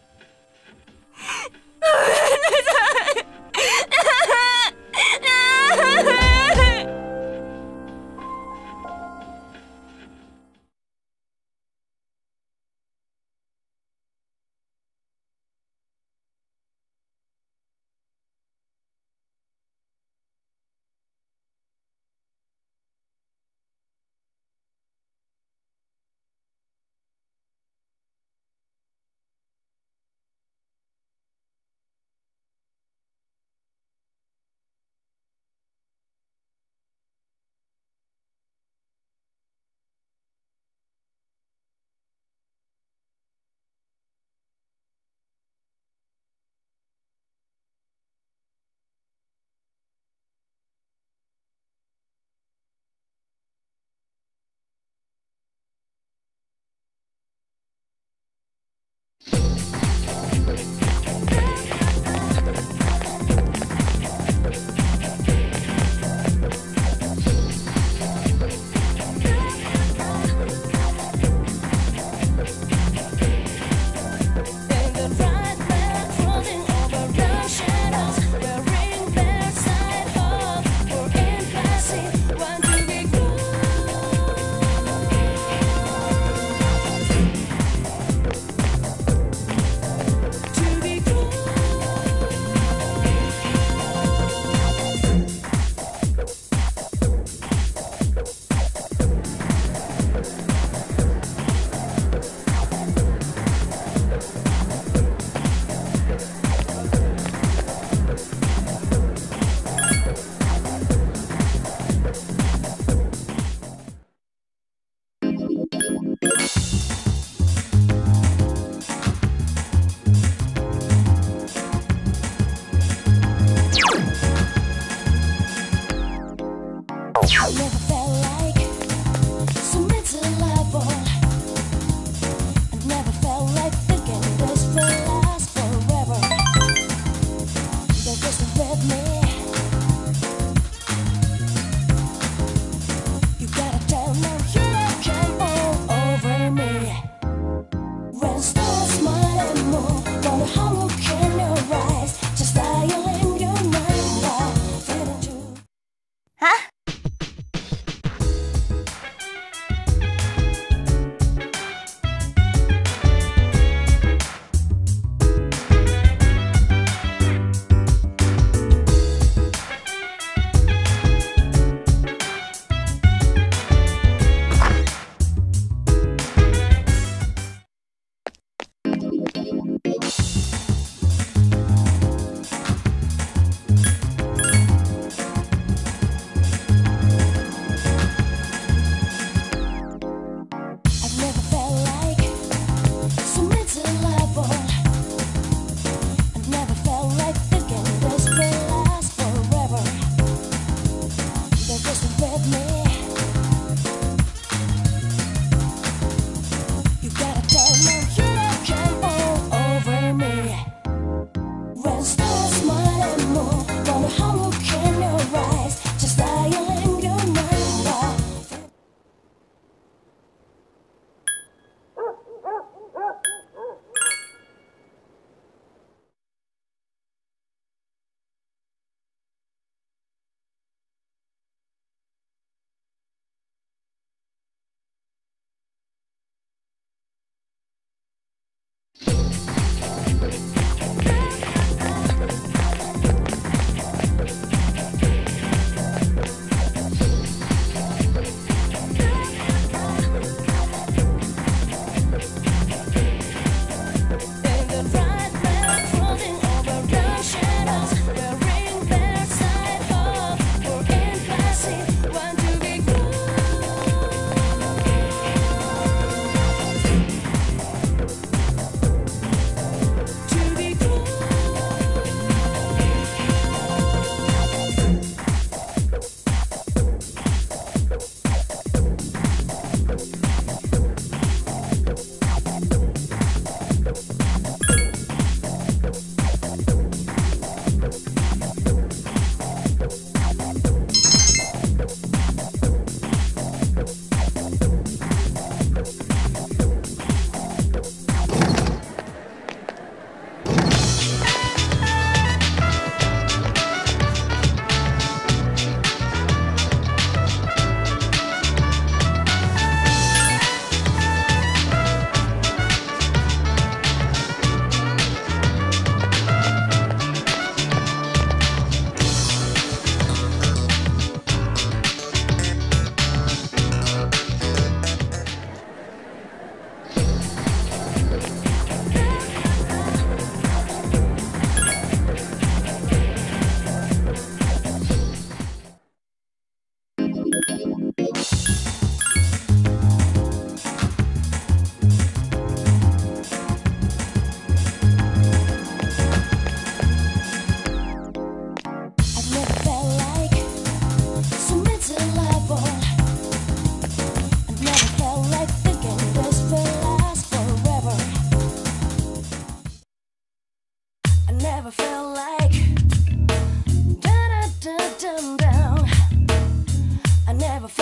Never felt like thinking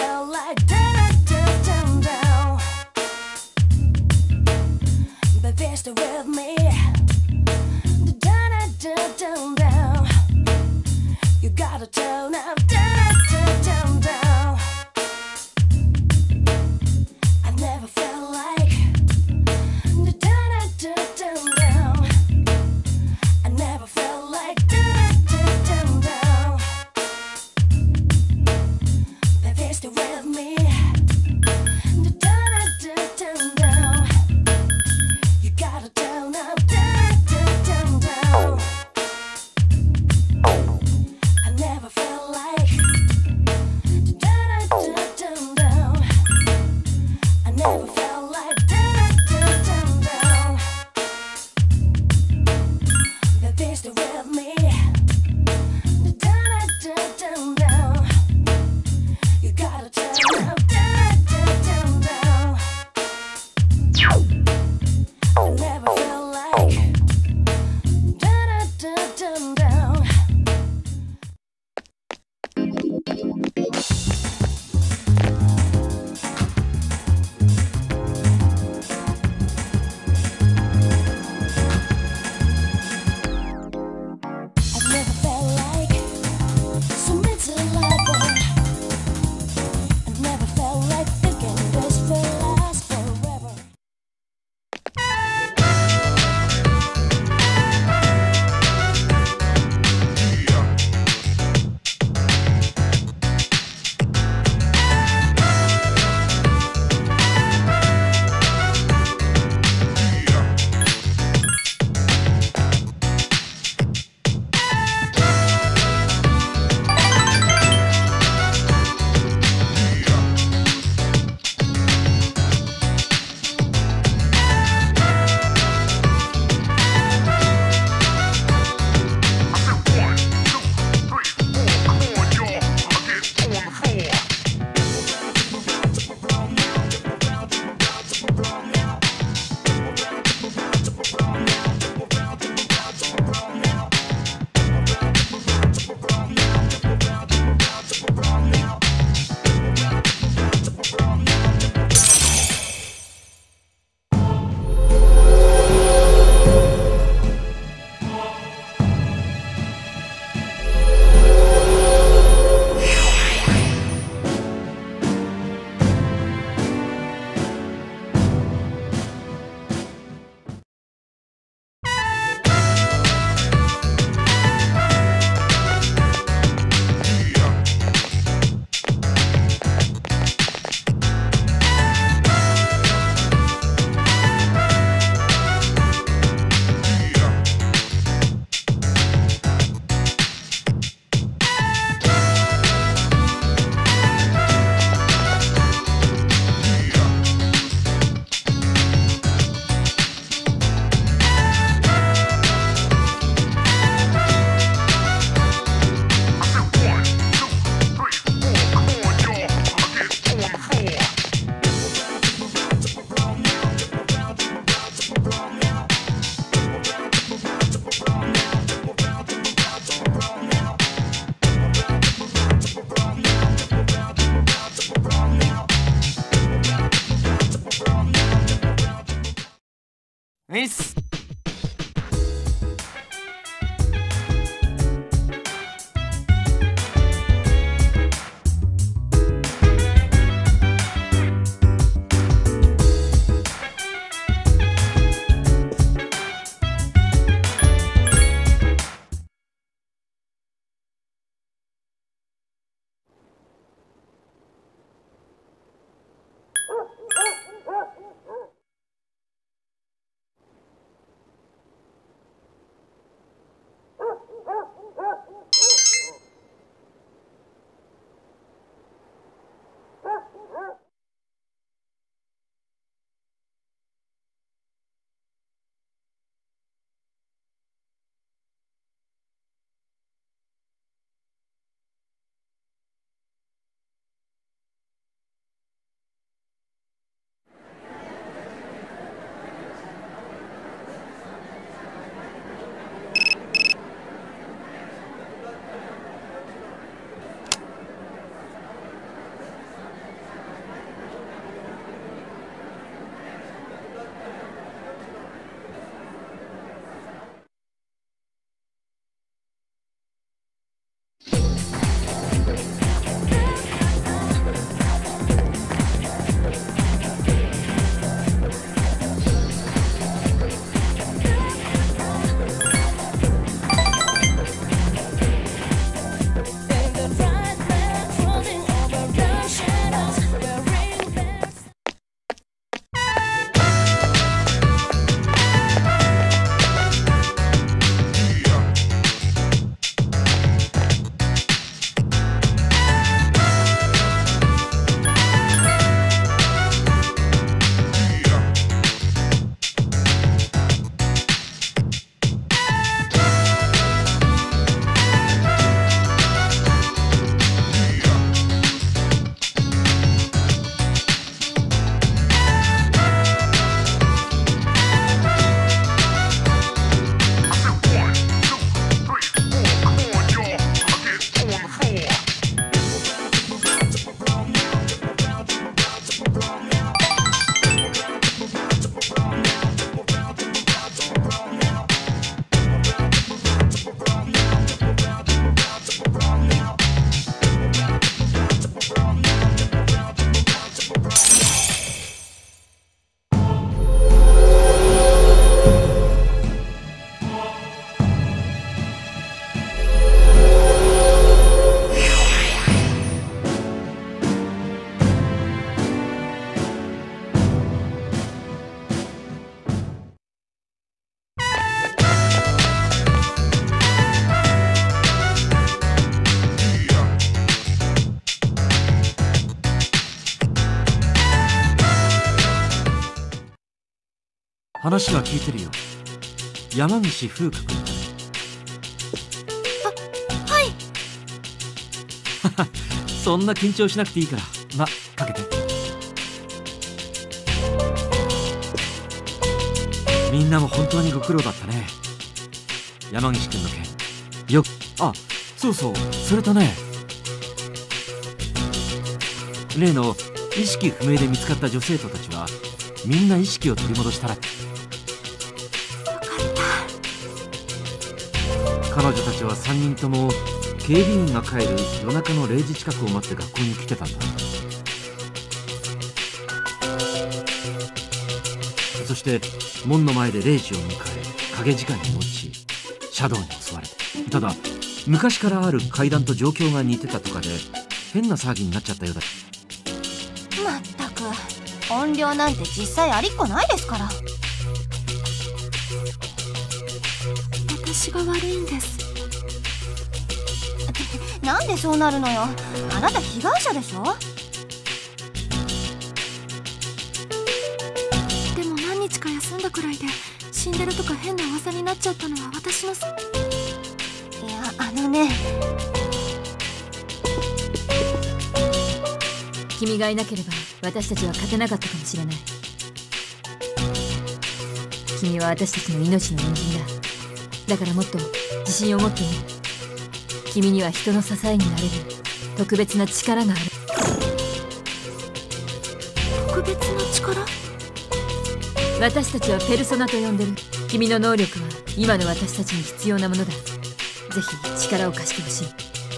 felt like down, down, down, down. Baby, stay with me. Down, down, down, down. You gotta turn up, down, down, down, down. I never felt like down, down, down, down. I never felt like down, down, down, down. Baby, stay with me. Down, down, down, down. You gotta turn up, down, down, down, down. I never felt like down, down, down, down. I never felt like down, down, down, down. Baby, stay with me. Down, down, down, down. You gotta turn up, down, down, down, down. I never felt like down, down, down, down. I've never felt like so mentally liable. I've never felt like thinking this will last forever. いっす。 話は聞いてるよ。山岸風花君だね。 あ、はい。 そんな緊張しなくていいから、ま、かけて。みんなも本当にご苦労だったね。山岸君の件よく、あ、そうそう、それとね、例の意識不明で見つかった女生徒たちはみんな意識を取り戻したら。よかった。 彼女たちはさんにんとも警備員が帰る夜中のれいじ近くを待って学校に来てたんだ。そして門の前でれいじを迎え、影時間に落ち、シャドウに襲われて。ただ昔からある階段と状況が似てたとかで変な騒ぎになっちゃったようだ。 まったく音量なんて実際ありっこないですから。 私が悪いんです。 なんでそうなるのよ。あなた被害者でしょ。 でも何日か休んだくらいで死んでるとか変な噂になっちゃったのは私のせい。 いや、あのね、 君がいなければ私たちは勝てなかったかもしれない。君は私たちの命の恩人だ。だからもっと自信を持ってね。君には人の支えになれる特別な力がある。 特別な力？ 私たちはペルソナと呼んでる。君の能力は今の私たちに必要なものだ。ぜひ力を貸してほしい。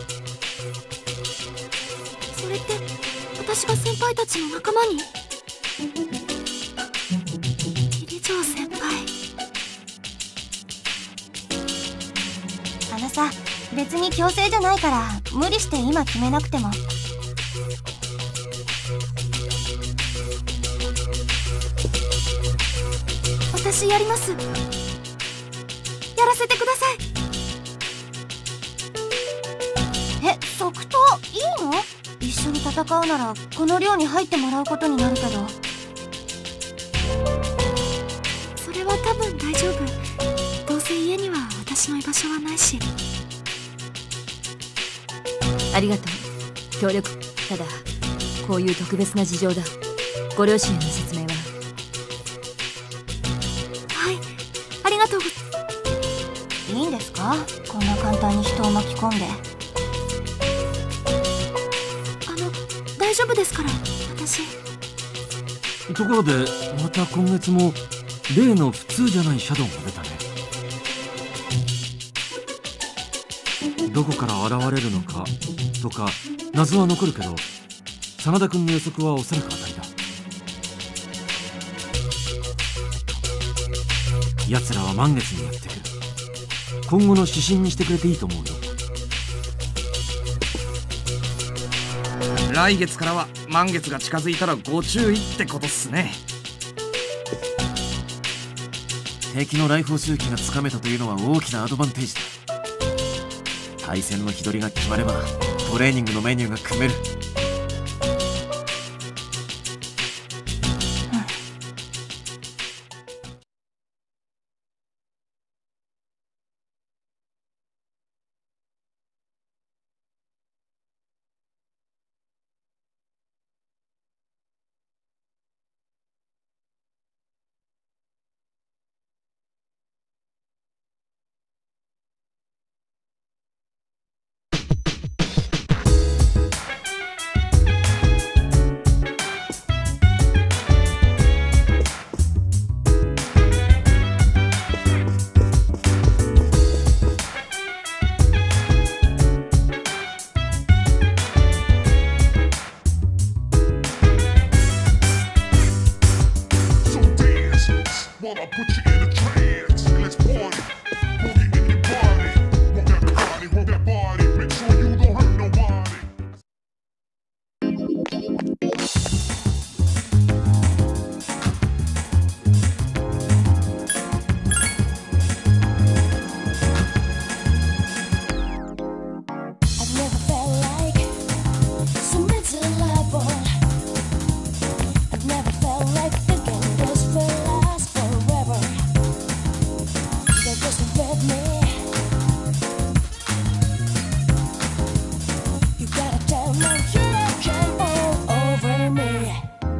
それって私が先輩たちの仲間に？キリジョー先輩。 あのさ、別に強制じゃないから無理して今決めなくても。 私やります。やらせてください。 え、即答いいの？一緒に戦うならこの寮に入ってもらうことになるけど。 それは多分大丈夫。どうせ家には私の居場所はないし。 ありがとう、協力。ただこういう特別な事情だ。ご両親への説明は？ はい、ありがとう。 いいんですか、こんな簡単に人を巻き込んで。 あの、大丈夫ですから、私。 ところでまた今月も例の普通じゃないシャドウが出たね。どこから現れるのかとか謎は残るけど、真田君の予測はおそらく当たりだ。奴らは満月にやってくる。今後の指針にしてくれていいと思うよ。 来月からは満月が近づいたらご注意ってことっすね。 敵の来訪周期がつかめたというのは大きなアドバンテージだ。対戦の日取りが決まればトレーニングのメニューが組める。 I've never felt like thinking this will last forever.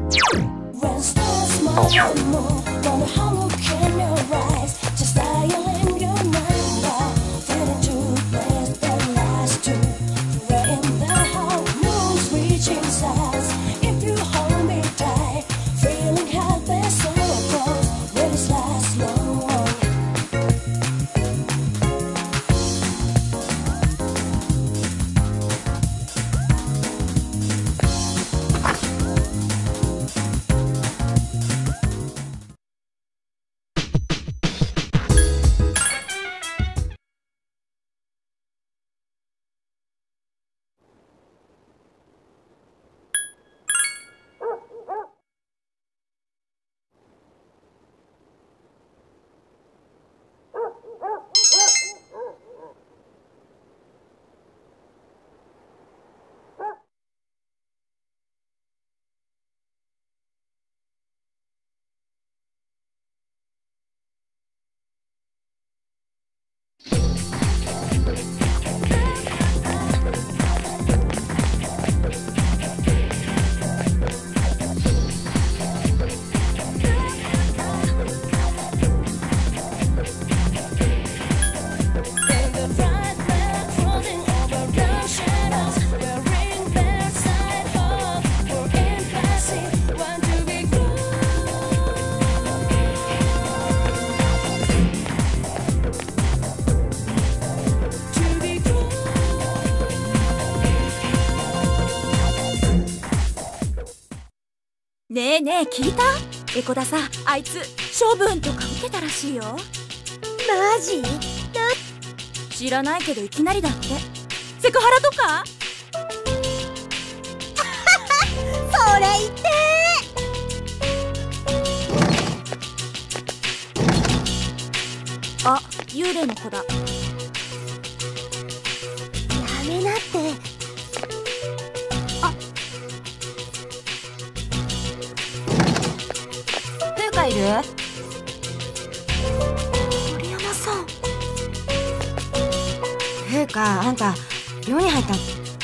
When stars smile and more, wonder how look in your eyes, just dial in your number, turning to place that last two. We're in the hot moon's reaching size. If you hold me tight, feeling happy so close, will this last long? ねえねえ聞いた？エコダさ、あいつ処分とか受けたらしいよ。マジ？だ知らないけどいきなりだって。セクハラとか？それ言って。あ、幽霊の子だ。やめなって。 いる？ 森山さん。 ふうか、あんた寮に入ったの？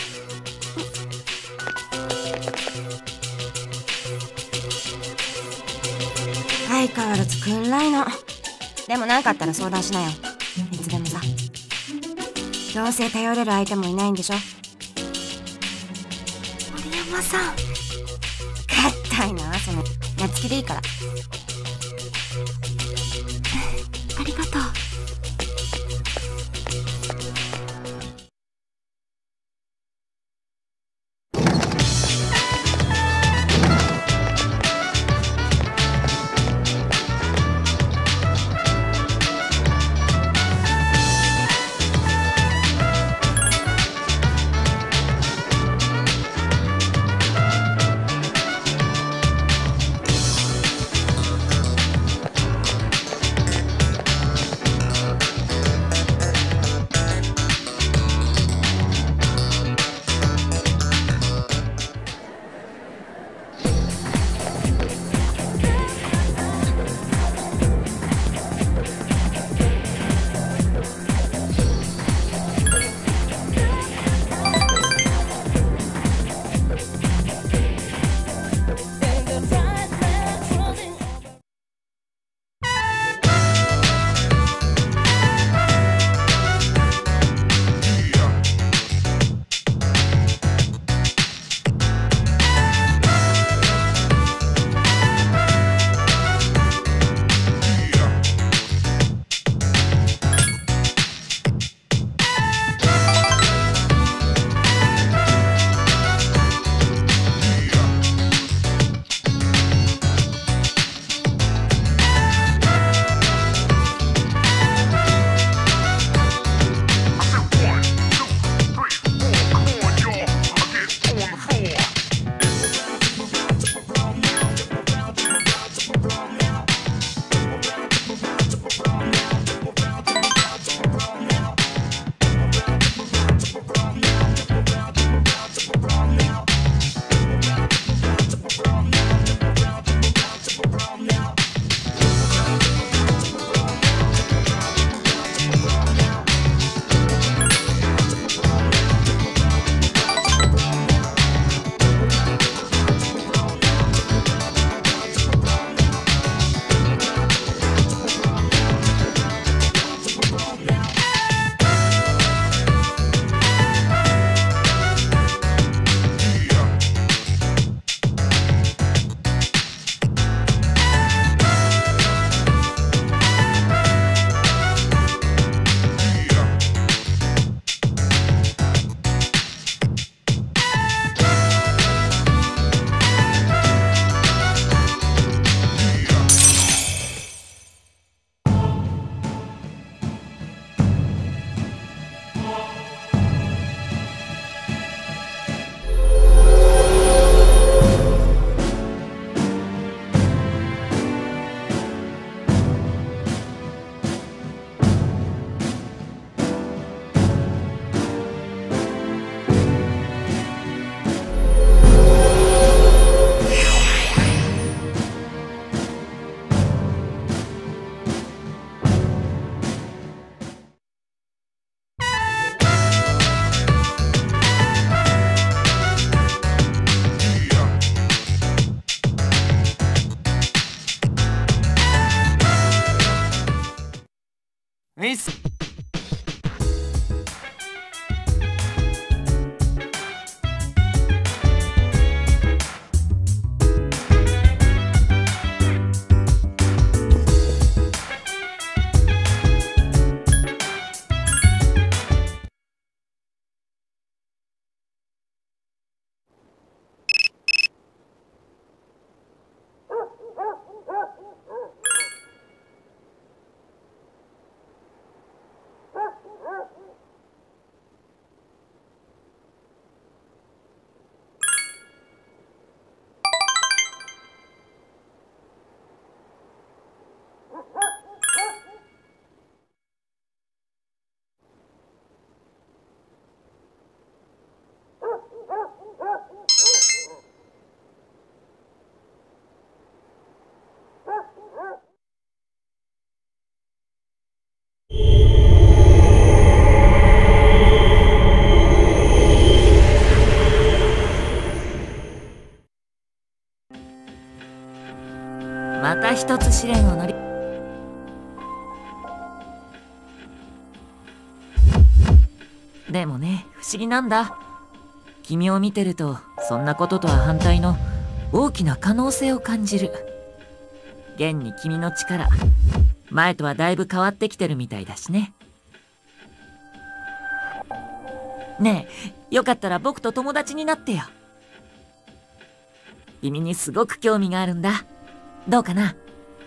相変わらず暗いの。でも何かあったら相談しなよ。いつでもさ。どうせ頼れる相手もいないんでしょ？ 森山さん。 かったいな、そのやっつきでいいから。 ありがとう。 えいっす。 また一つ試練を乗りでもね、不思議なんだ。君を見てるとそんなこととは反対の大きな可能性を感じる。現に君の力、前とはだいぶ変わってきてるみたいだしね。ねえ、よかったら僕と友達になってよ。君にすごく興味があるんだ。どうかな？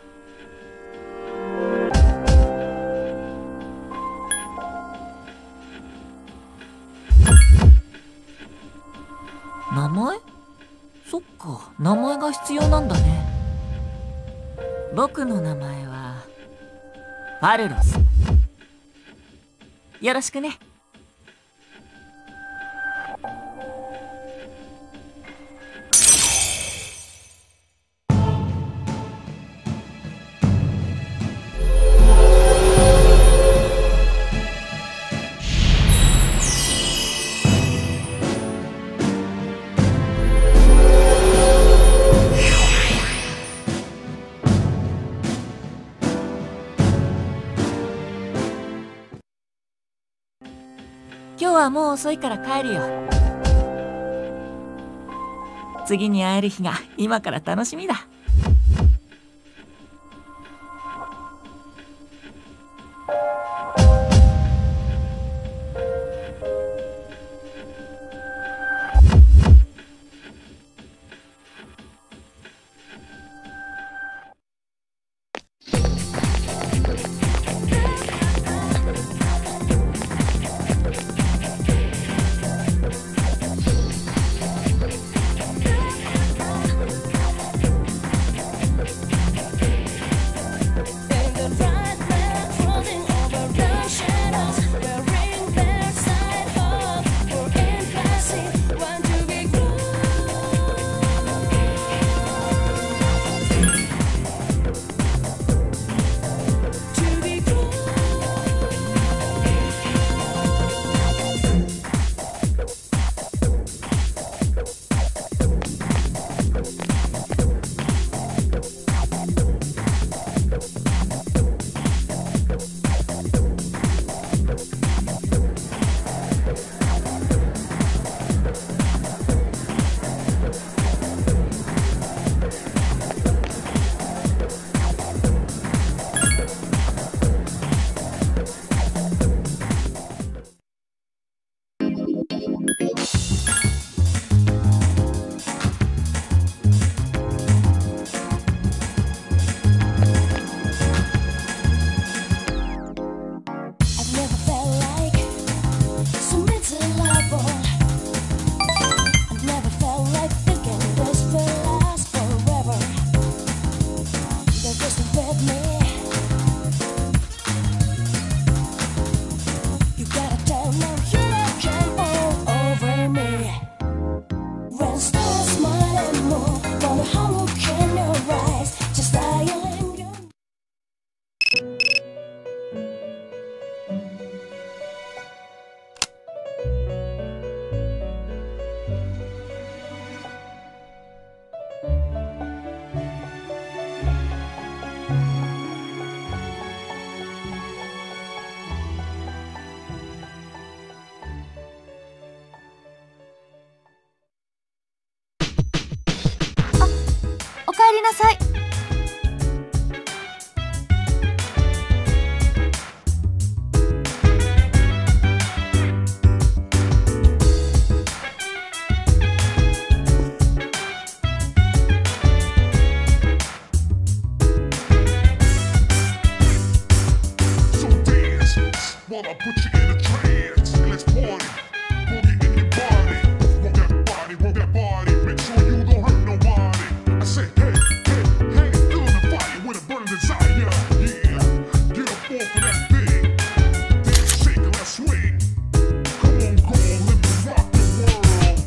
名前？そっか、名前が必要なんだね。僕の名前はファルロス。よろしくね。今日はもう遅いから帰るよ。次に会える日が今から楽しみだ。 帰りなさい。 While I put you in a trance, let's party. Boogie in your body, roll that body, roll that body. Make sure you don't hurt nobody. I say, hey, hey, hey, feel the fire with a burning desire. Yeah, get up off of that thing. Dance, shake, and let's swing. Come on, girl, let me rock the world.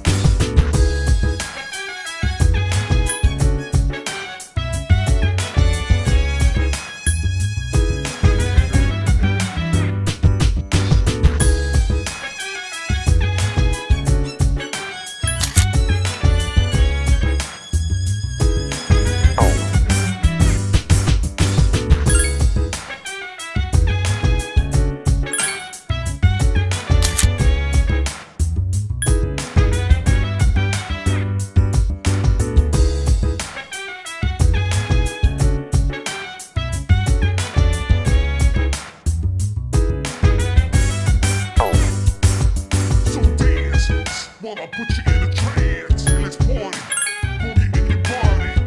While I put you in a trance, let's party. Boogie in your body.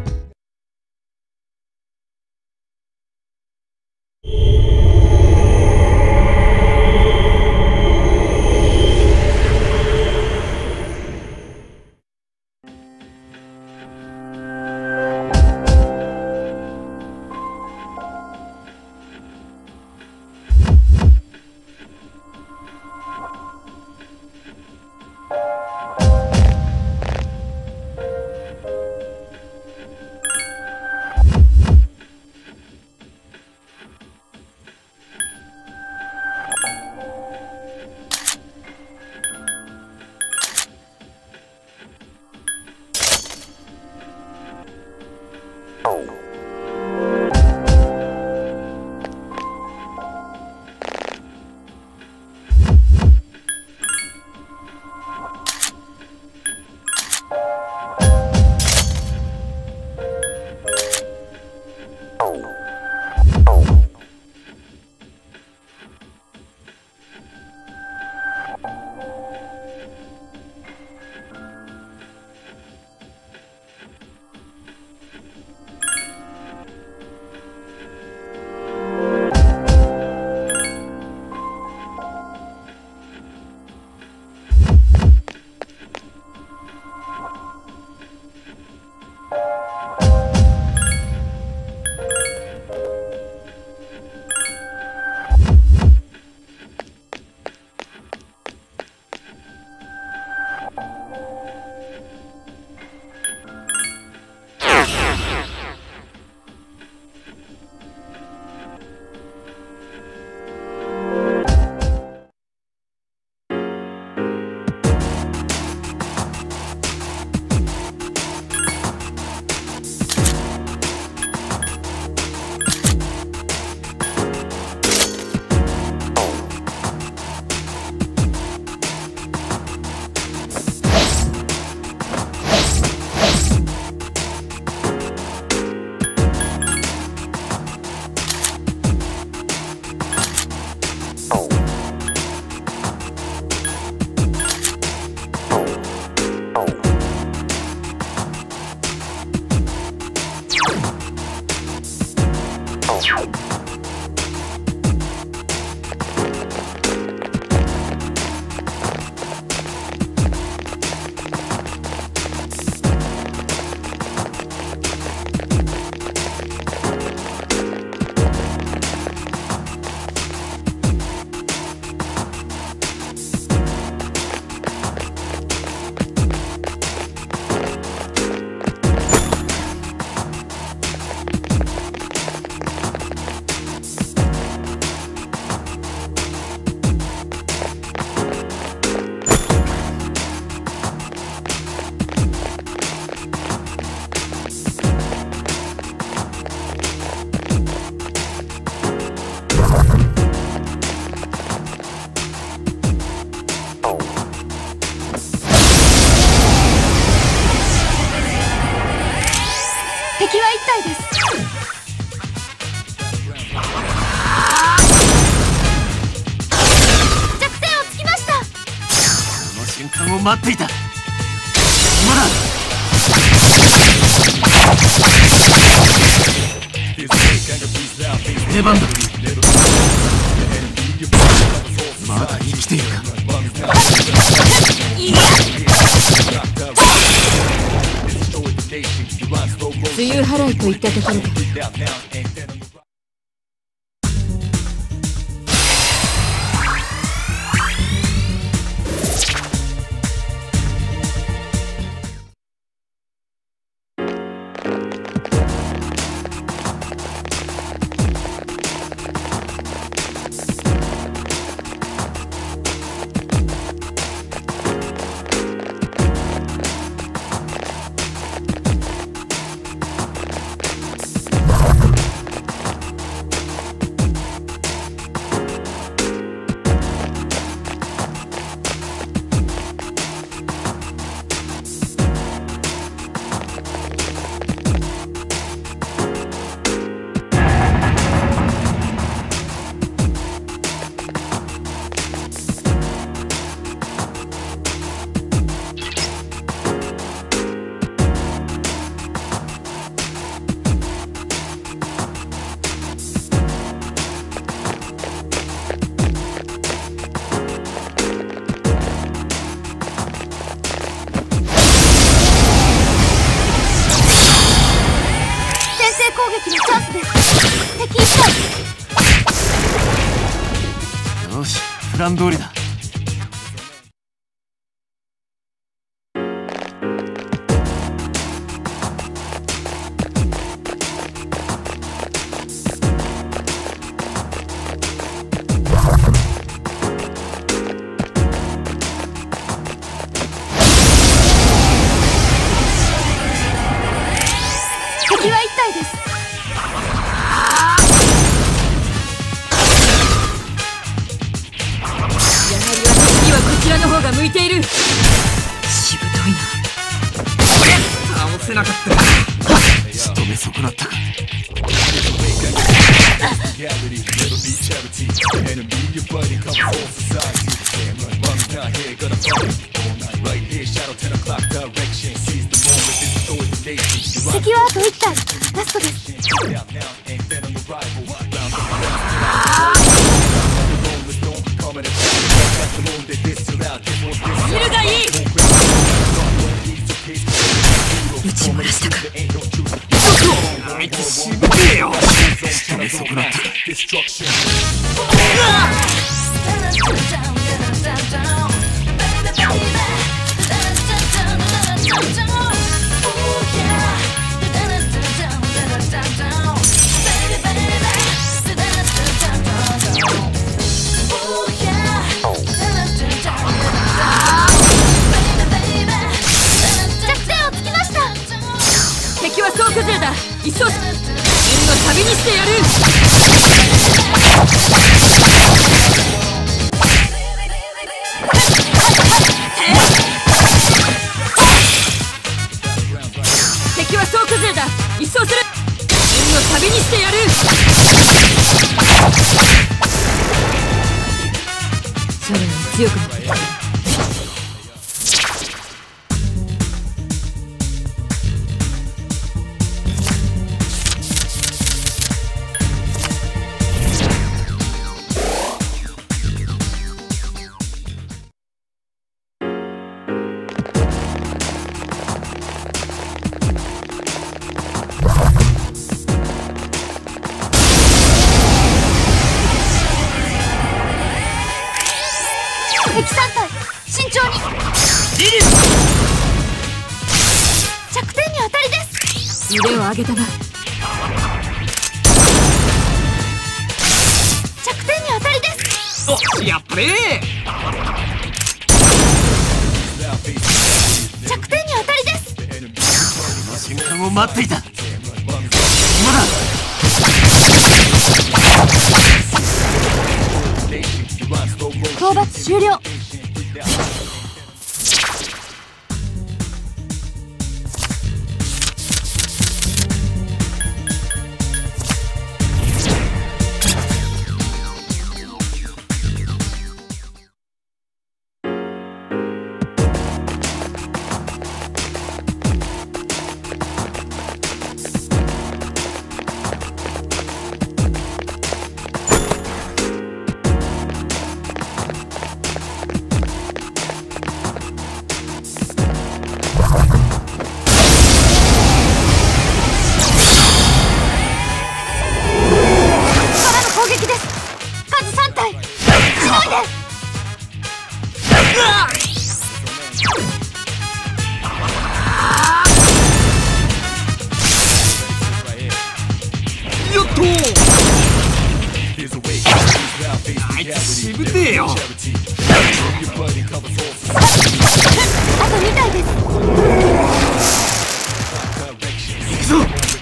たいです。弱点をつきました。 この瞬間を待っていた。まだ出番だ。まだ生きているか。 梅雨払いといったところか。 よし、プラン通りだ。 敵は一体です。 こちらの方が向いている。しぶといな。 倒せなかったか。仕留め損なったか。 敵はあといち体。ラストです。 ヒルがいい。撃ち漏らしたか。 あいつしぶてえよ。仕留め損なったか。 敵は総崩れだ。いっそ円の旅にしてやる。敵は総崩れだ。一掃する。円の旅にしてやる。さらに強くなってきた。 敵さん体、慎重に。 リリス着点に当たりです。 腕を上げたな。 着点に当たりです。 お、やっぱり着点に当たりです。 この瞬間を待っていた。今だ。 討伐終了。 べえよ。 あとに体です。 行くぞ。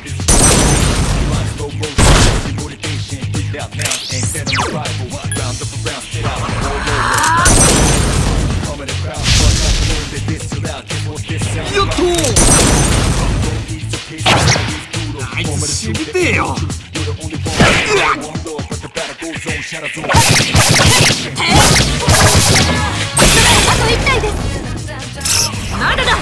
よっとあいつ死にてえよ。 あといち体です。 まだだ。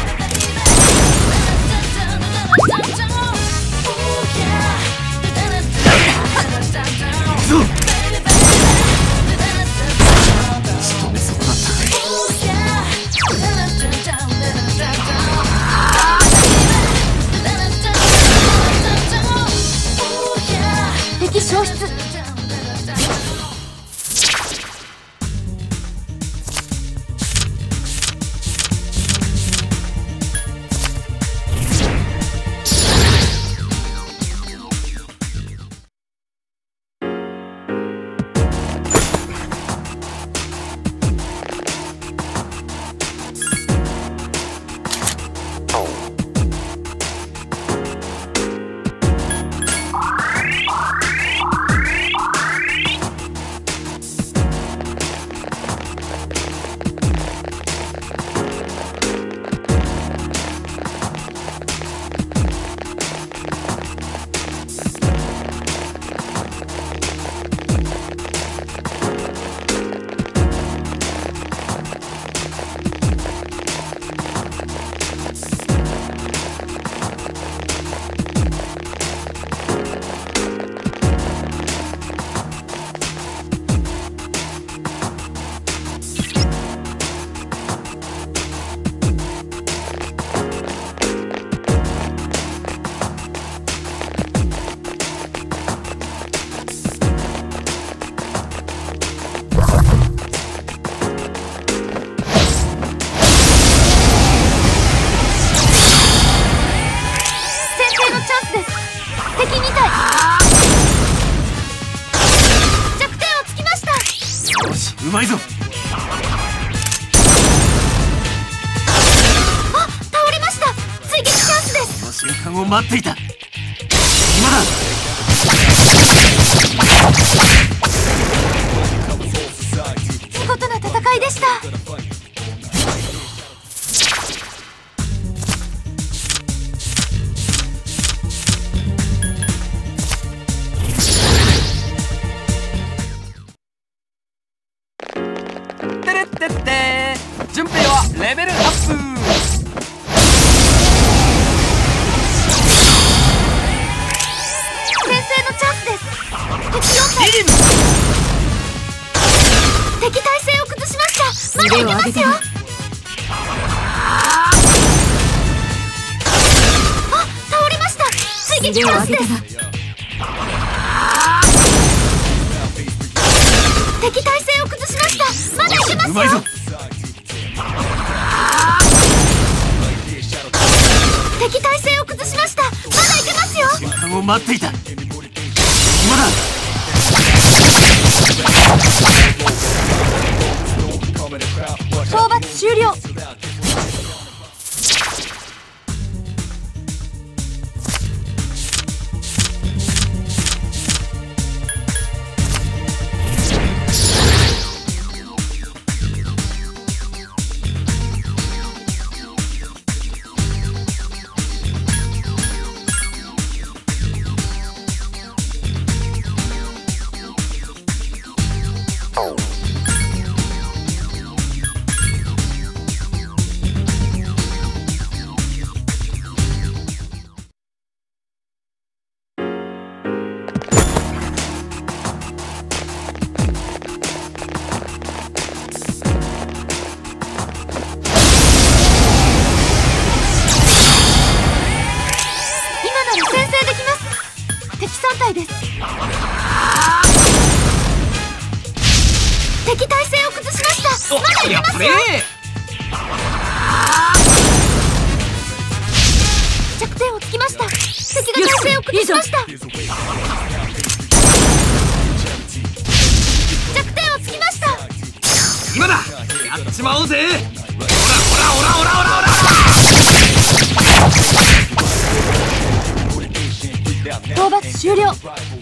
敵消失。 うまいぞ。 あ、倒れました。追撃チャンスです。 この瞬間を待っていた。今だ。 見事な戦いでした。 順平はレベルアップ。 先制のチャンスです。敵よん体。敵体勢を崩しました。まだいけますよ。あ、倒れました。追撃チャンスです。敵体勢を崩しました。まだいけますよ。 うまいぞ。 敵体勢を崩しました。まだいけますよ。 瞬間を待っていた。今だ。 討伐終了。さん体です。敵体勢を崩しました。まだいけますよ。弱点をつきました。敵が体勢を崩しました。弱点をつきました。 今だ、やっちまおうぜ。オラオラオラオラオラオラ。 討伐終了。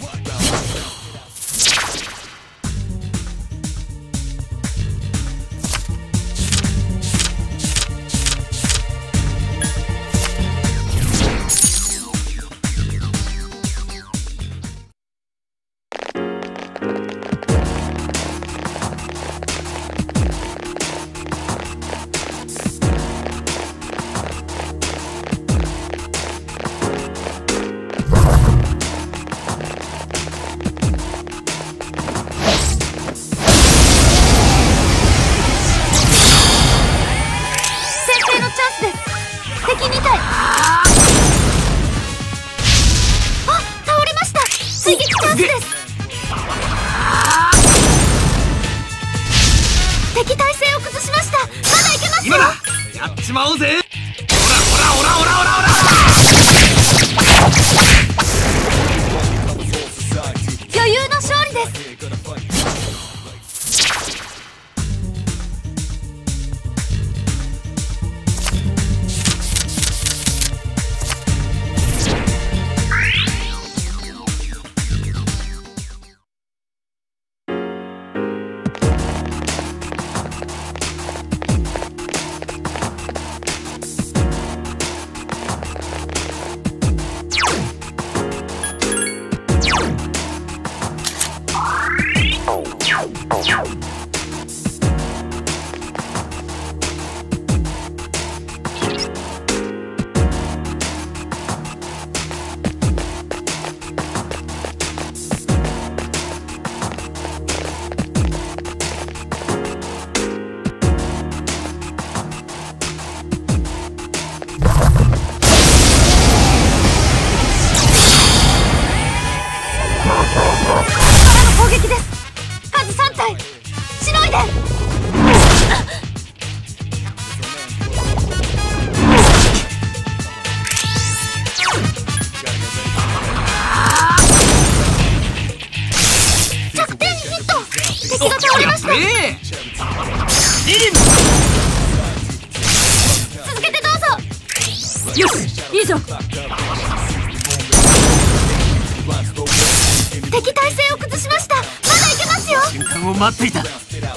待っていた。今だ。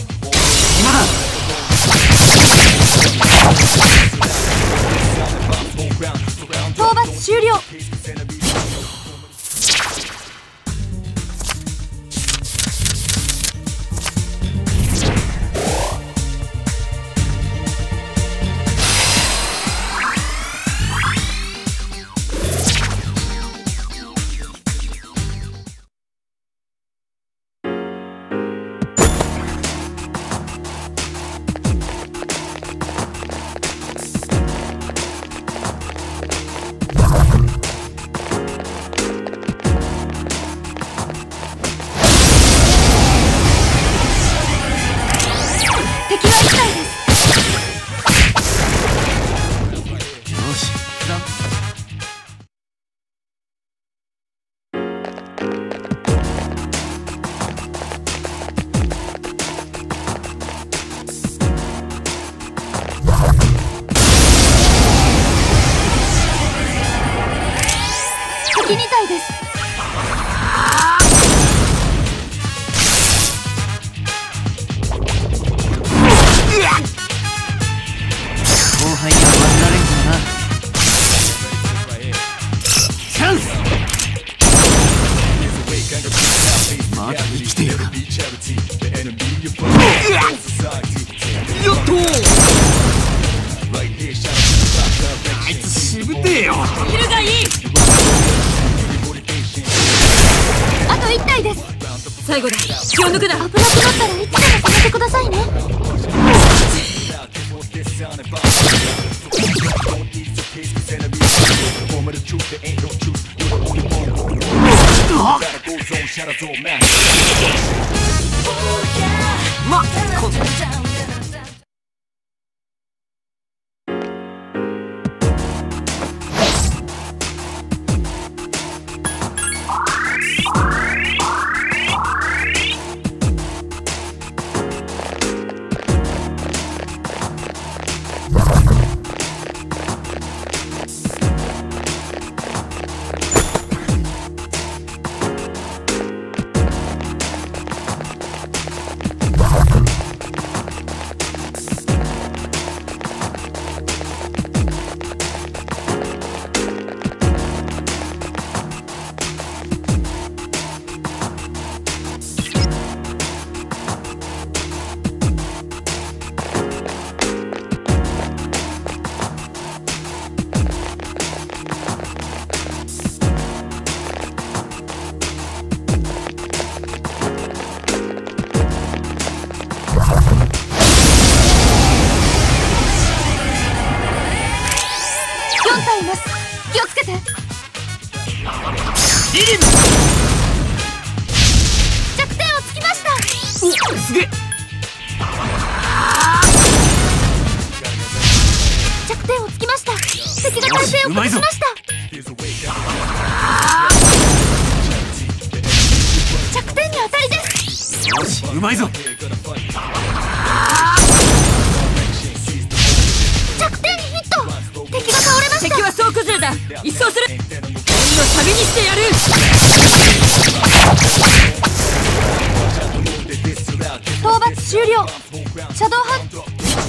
討伐終了。 最後だ。気を抜くな。 危なくなったらいつでも止めてくださいね。 ま、こんリン。 弱点をつきました。 お、すげえ。 弱点をつきました。敵が体勢を崩しました。弱点に当たりです。 よし、うまいぞ。 弱点にヒット。敵が倒れました。 敵は総崩れだ。一掃する。鬼の旅にしてやる。 討伐終了。シャドウハント。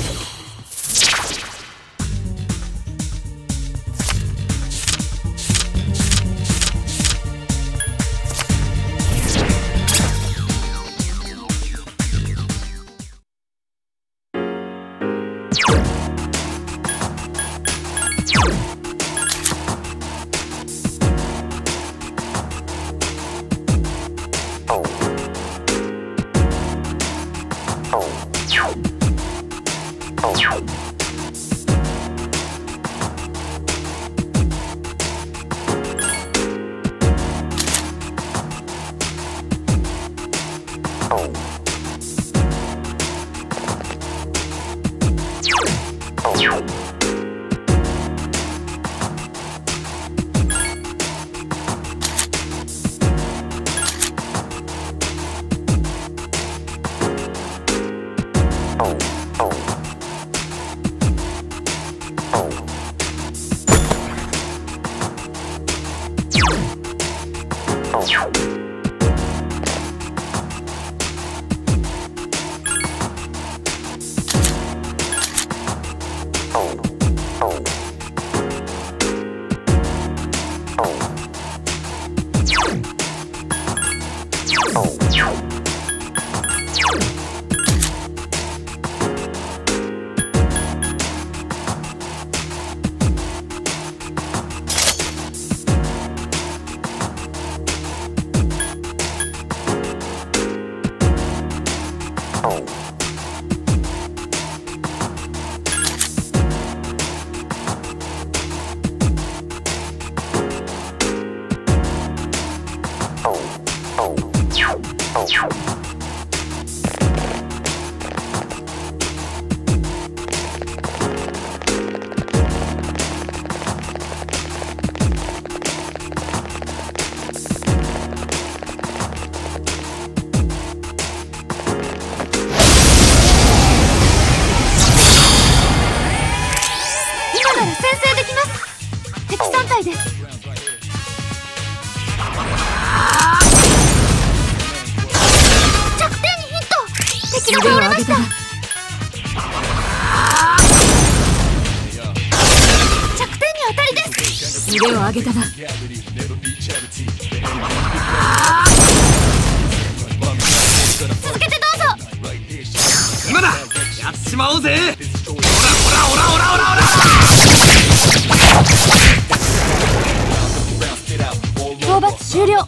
腕を上げたな。 続けてどうぞ。 今だ、やっちまおうぜ。オラオラオラオラオラオラ。 討伐終了。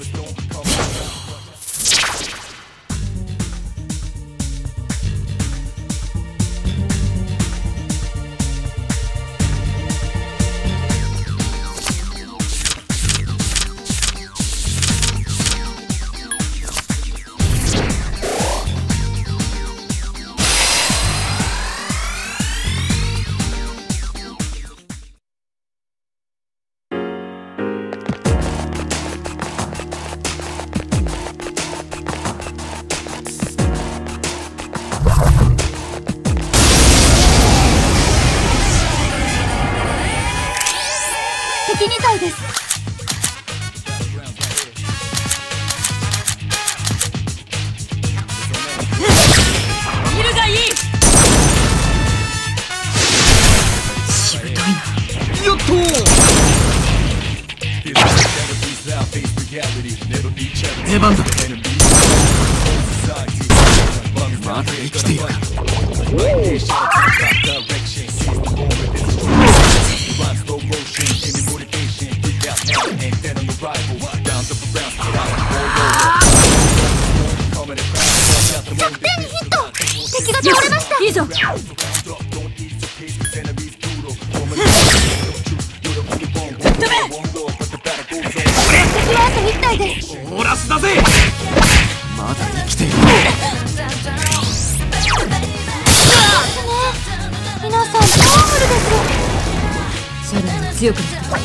敵に体です。 見るがいい。しぶといな。 やっと出番だ。まだ生きているか。 弱点にヒット。敵が倒れました。 いいぞ。 敵は後にないです。 オーラスだぜ。まだ生きている。 皆さんパワフルです。 シャドウに強くなって。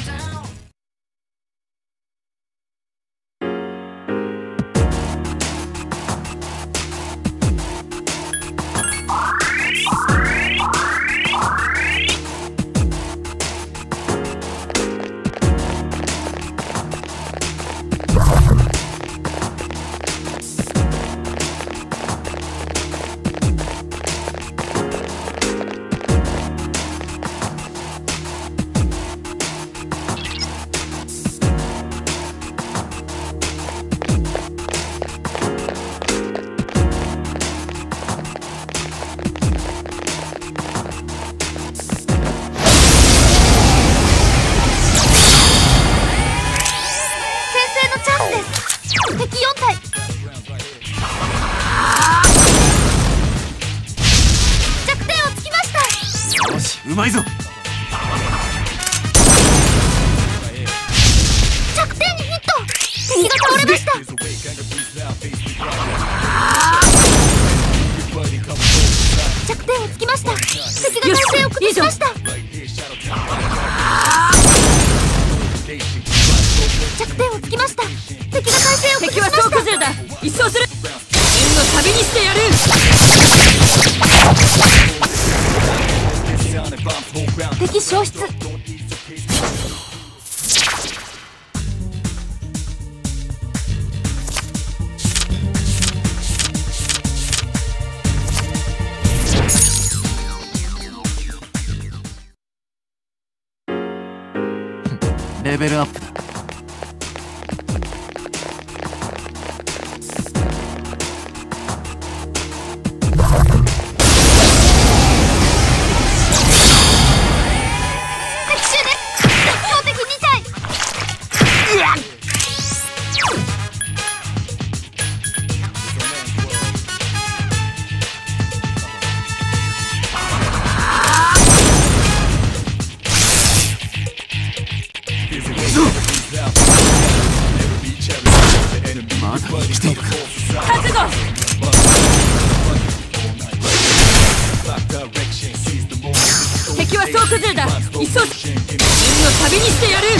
敵よん体。弱点をつきました。 よし、うまいぞ。 弱点にヒット。敵が倒れました。弱点をつきました。敵が体勢を崩しました。弱点をつきました。敵が体勢を崩しました。敵は総崩れだ。一掃する。円の旅にしてやる。敵消失。 レベルアップだ。まだ生きているか。覚悟。敵は総崩れだ。一掃。円の旅にしてやる。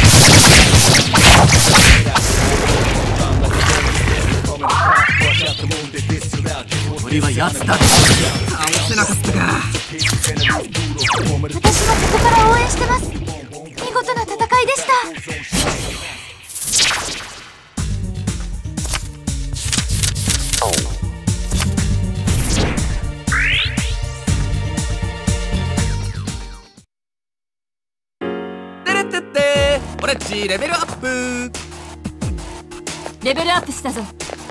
鳥はやつだ。倒せなかったか。 私はここから応援してます。見事な戦いでした。 俺っちレベルアップ。 レベルアップしたぞ。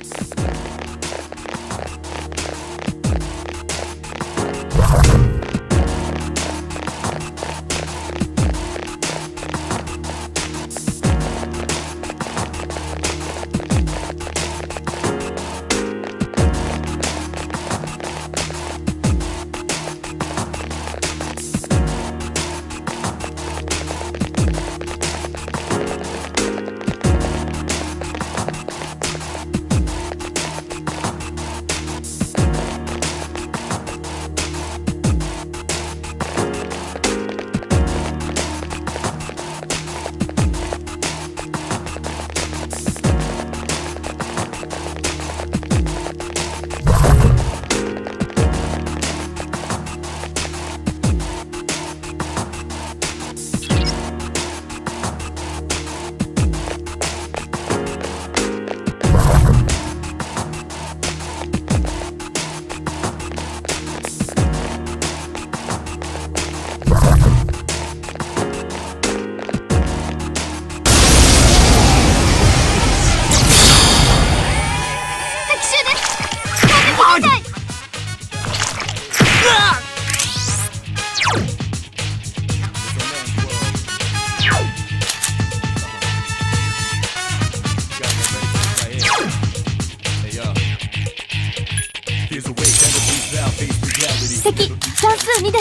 敵算数にです。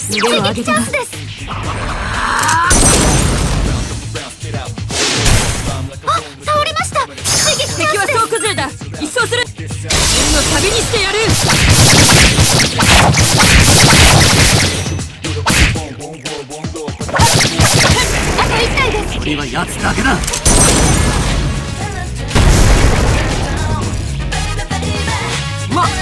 腕を上げたな。 チャンスです。あ、倒れました。追撃チャンスです。 敵は総崩れだ。一掃する。陣の旅にしてやる。 あといち体です。 これは奴だけだ。 ま、こ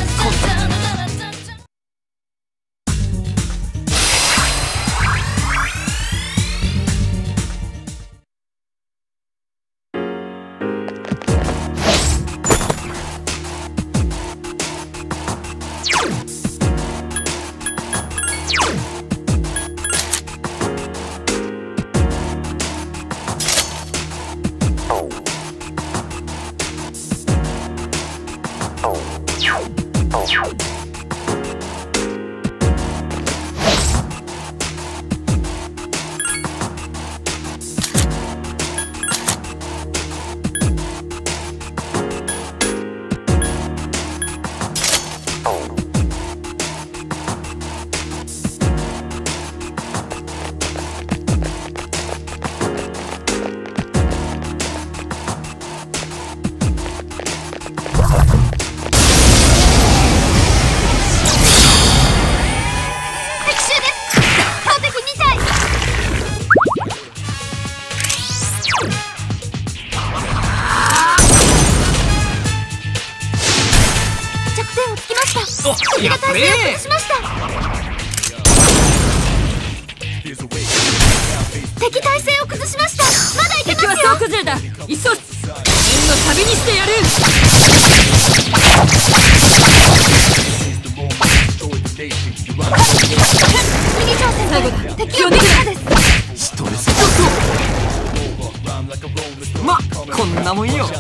敵が体勢を崩しました。敵体勢を崩しました。まだいけますよ。 敵は総崩れだ。一掃。陣の旅にしてやる。 右挑戦最後だ。敵を抜くです。 ストレスま、こんなもんよ。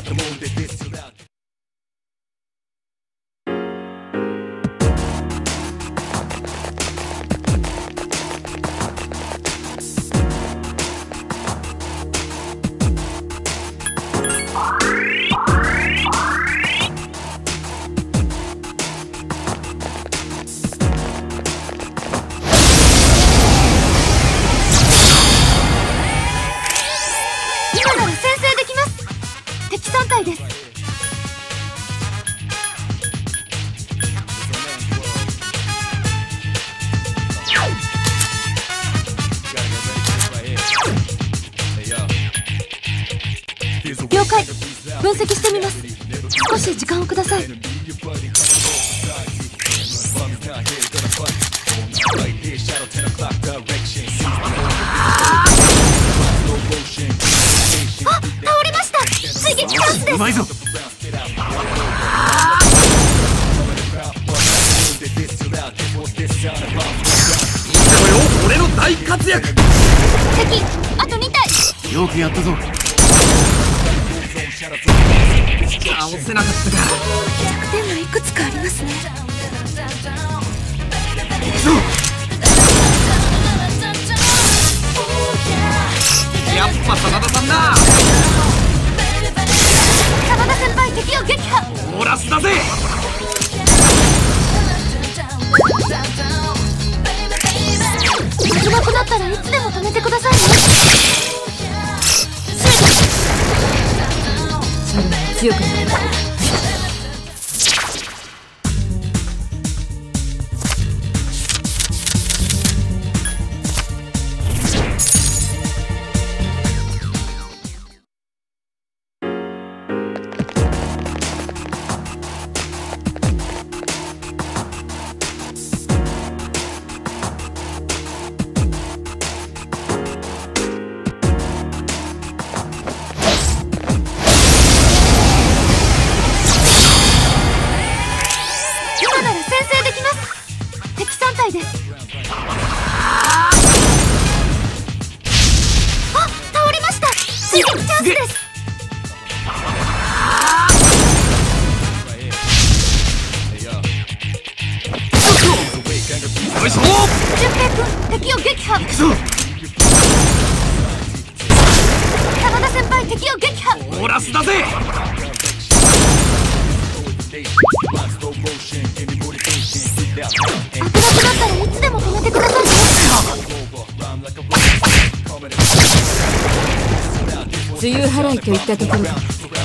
了解。分析してみます。少し時間をください。あ、倒れました。追撃チャンスです。 うまいぞ。 俺の大活躍。 敵あとに体。 よくやったぞ。 倒せなかったか。 弱点がいくつかありますね。 やっぱ真田さんだ。 真田先輩、敵を撃破。 オーラスだぜ。 危なくなったらいつでも止めてくださいね。 強くなる。 危なくなったらいつでも止めてくださいね。 梅雨払いといったところだ。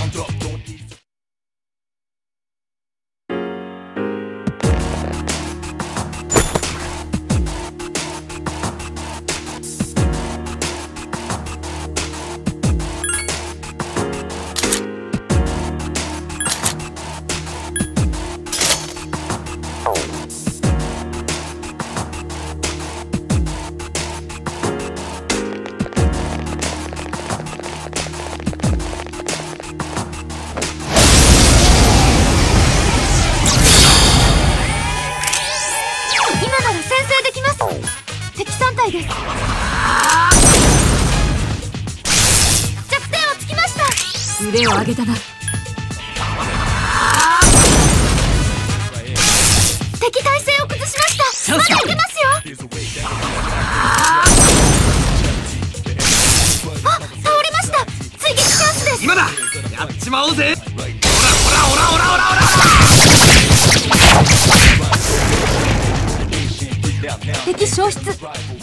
腕を上げたな。 敵体勢を崩しました。まだいけますよ。あ、倒れました。追撃チャンスです。 今だ、やっちまおうぜ。ほらほらほらほらほらほら。 敵消失。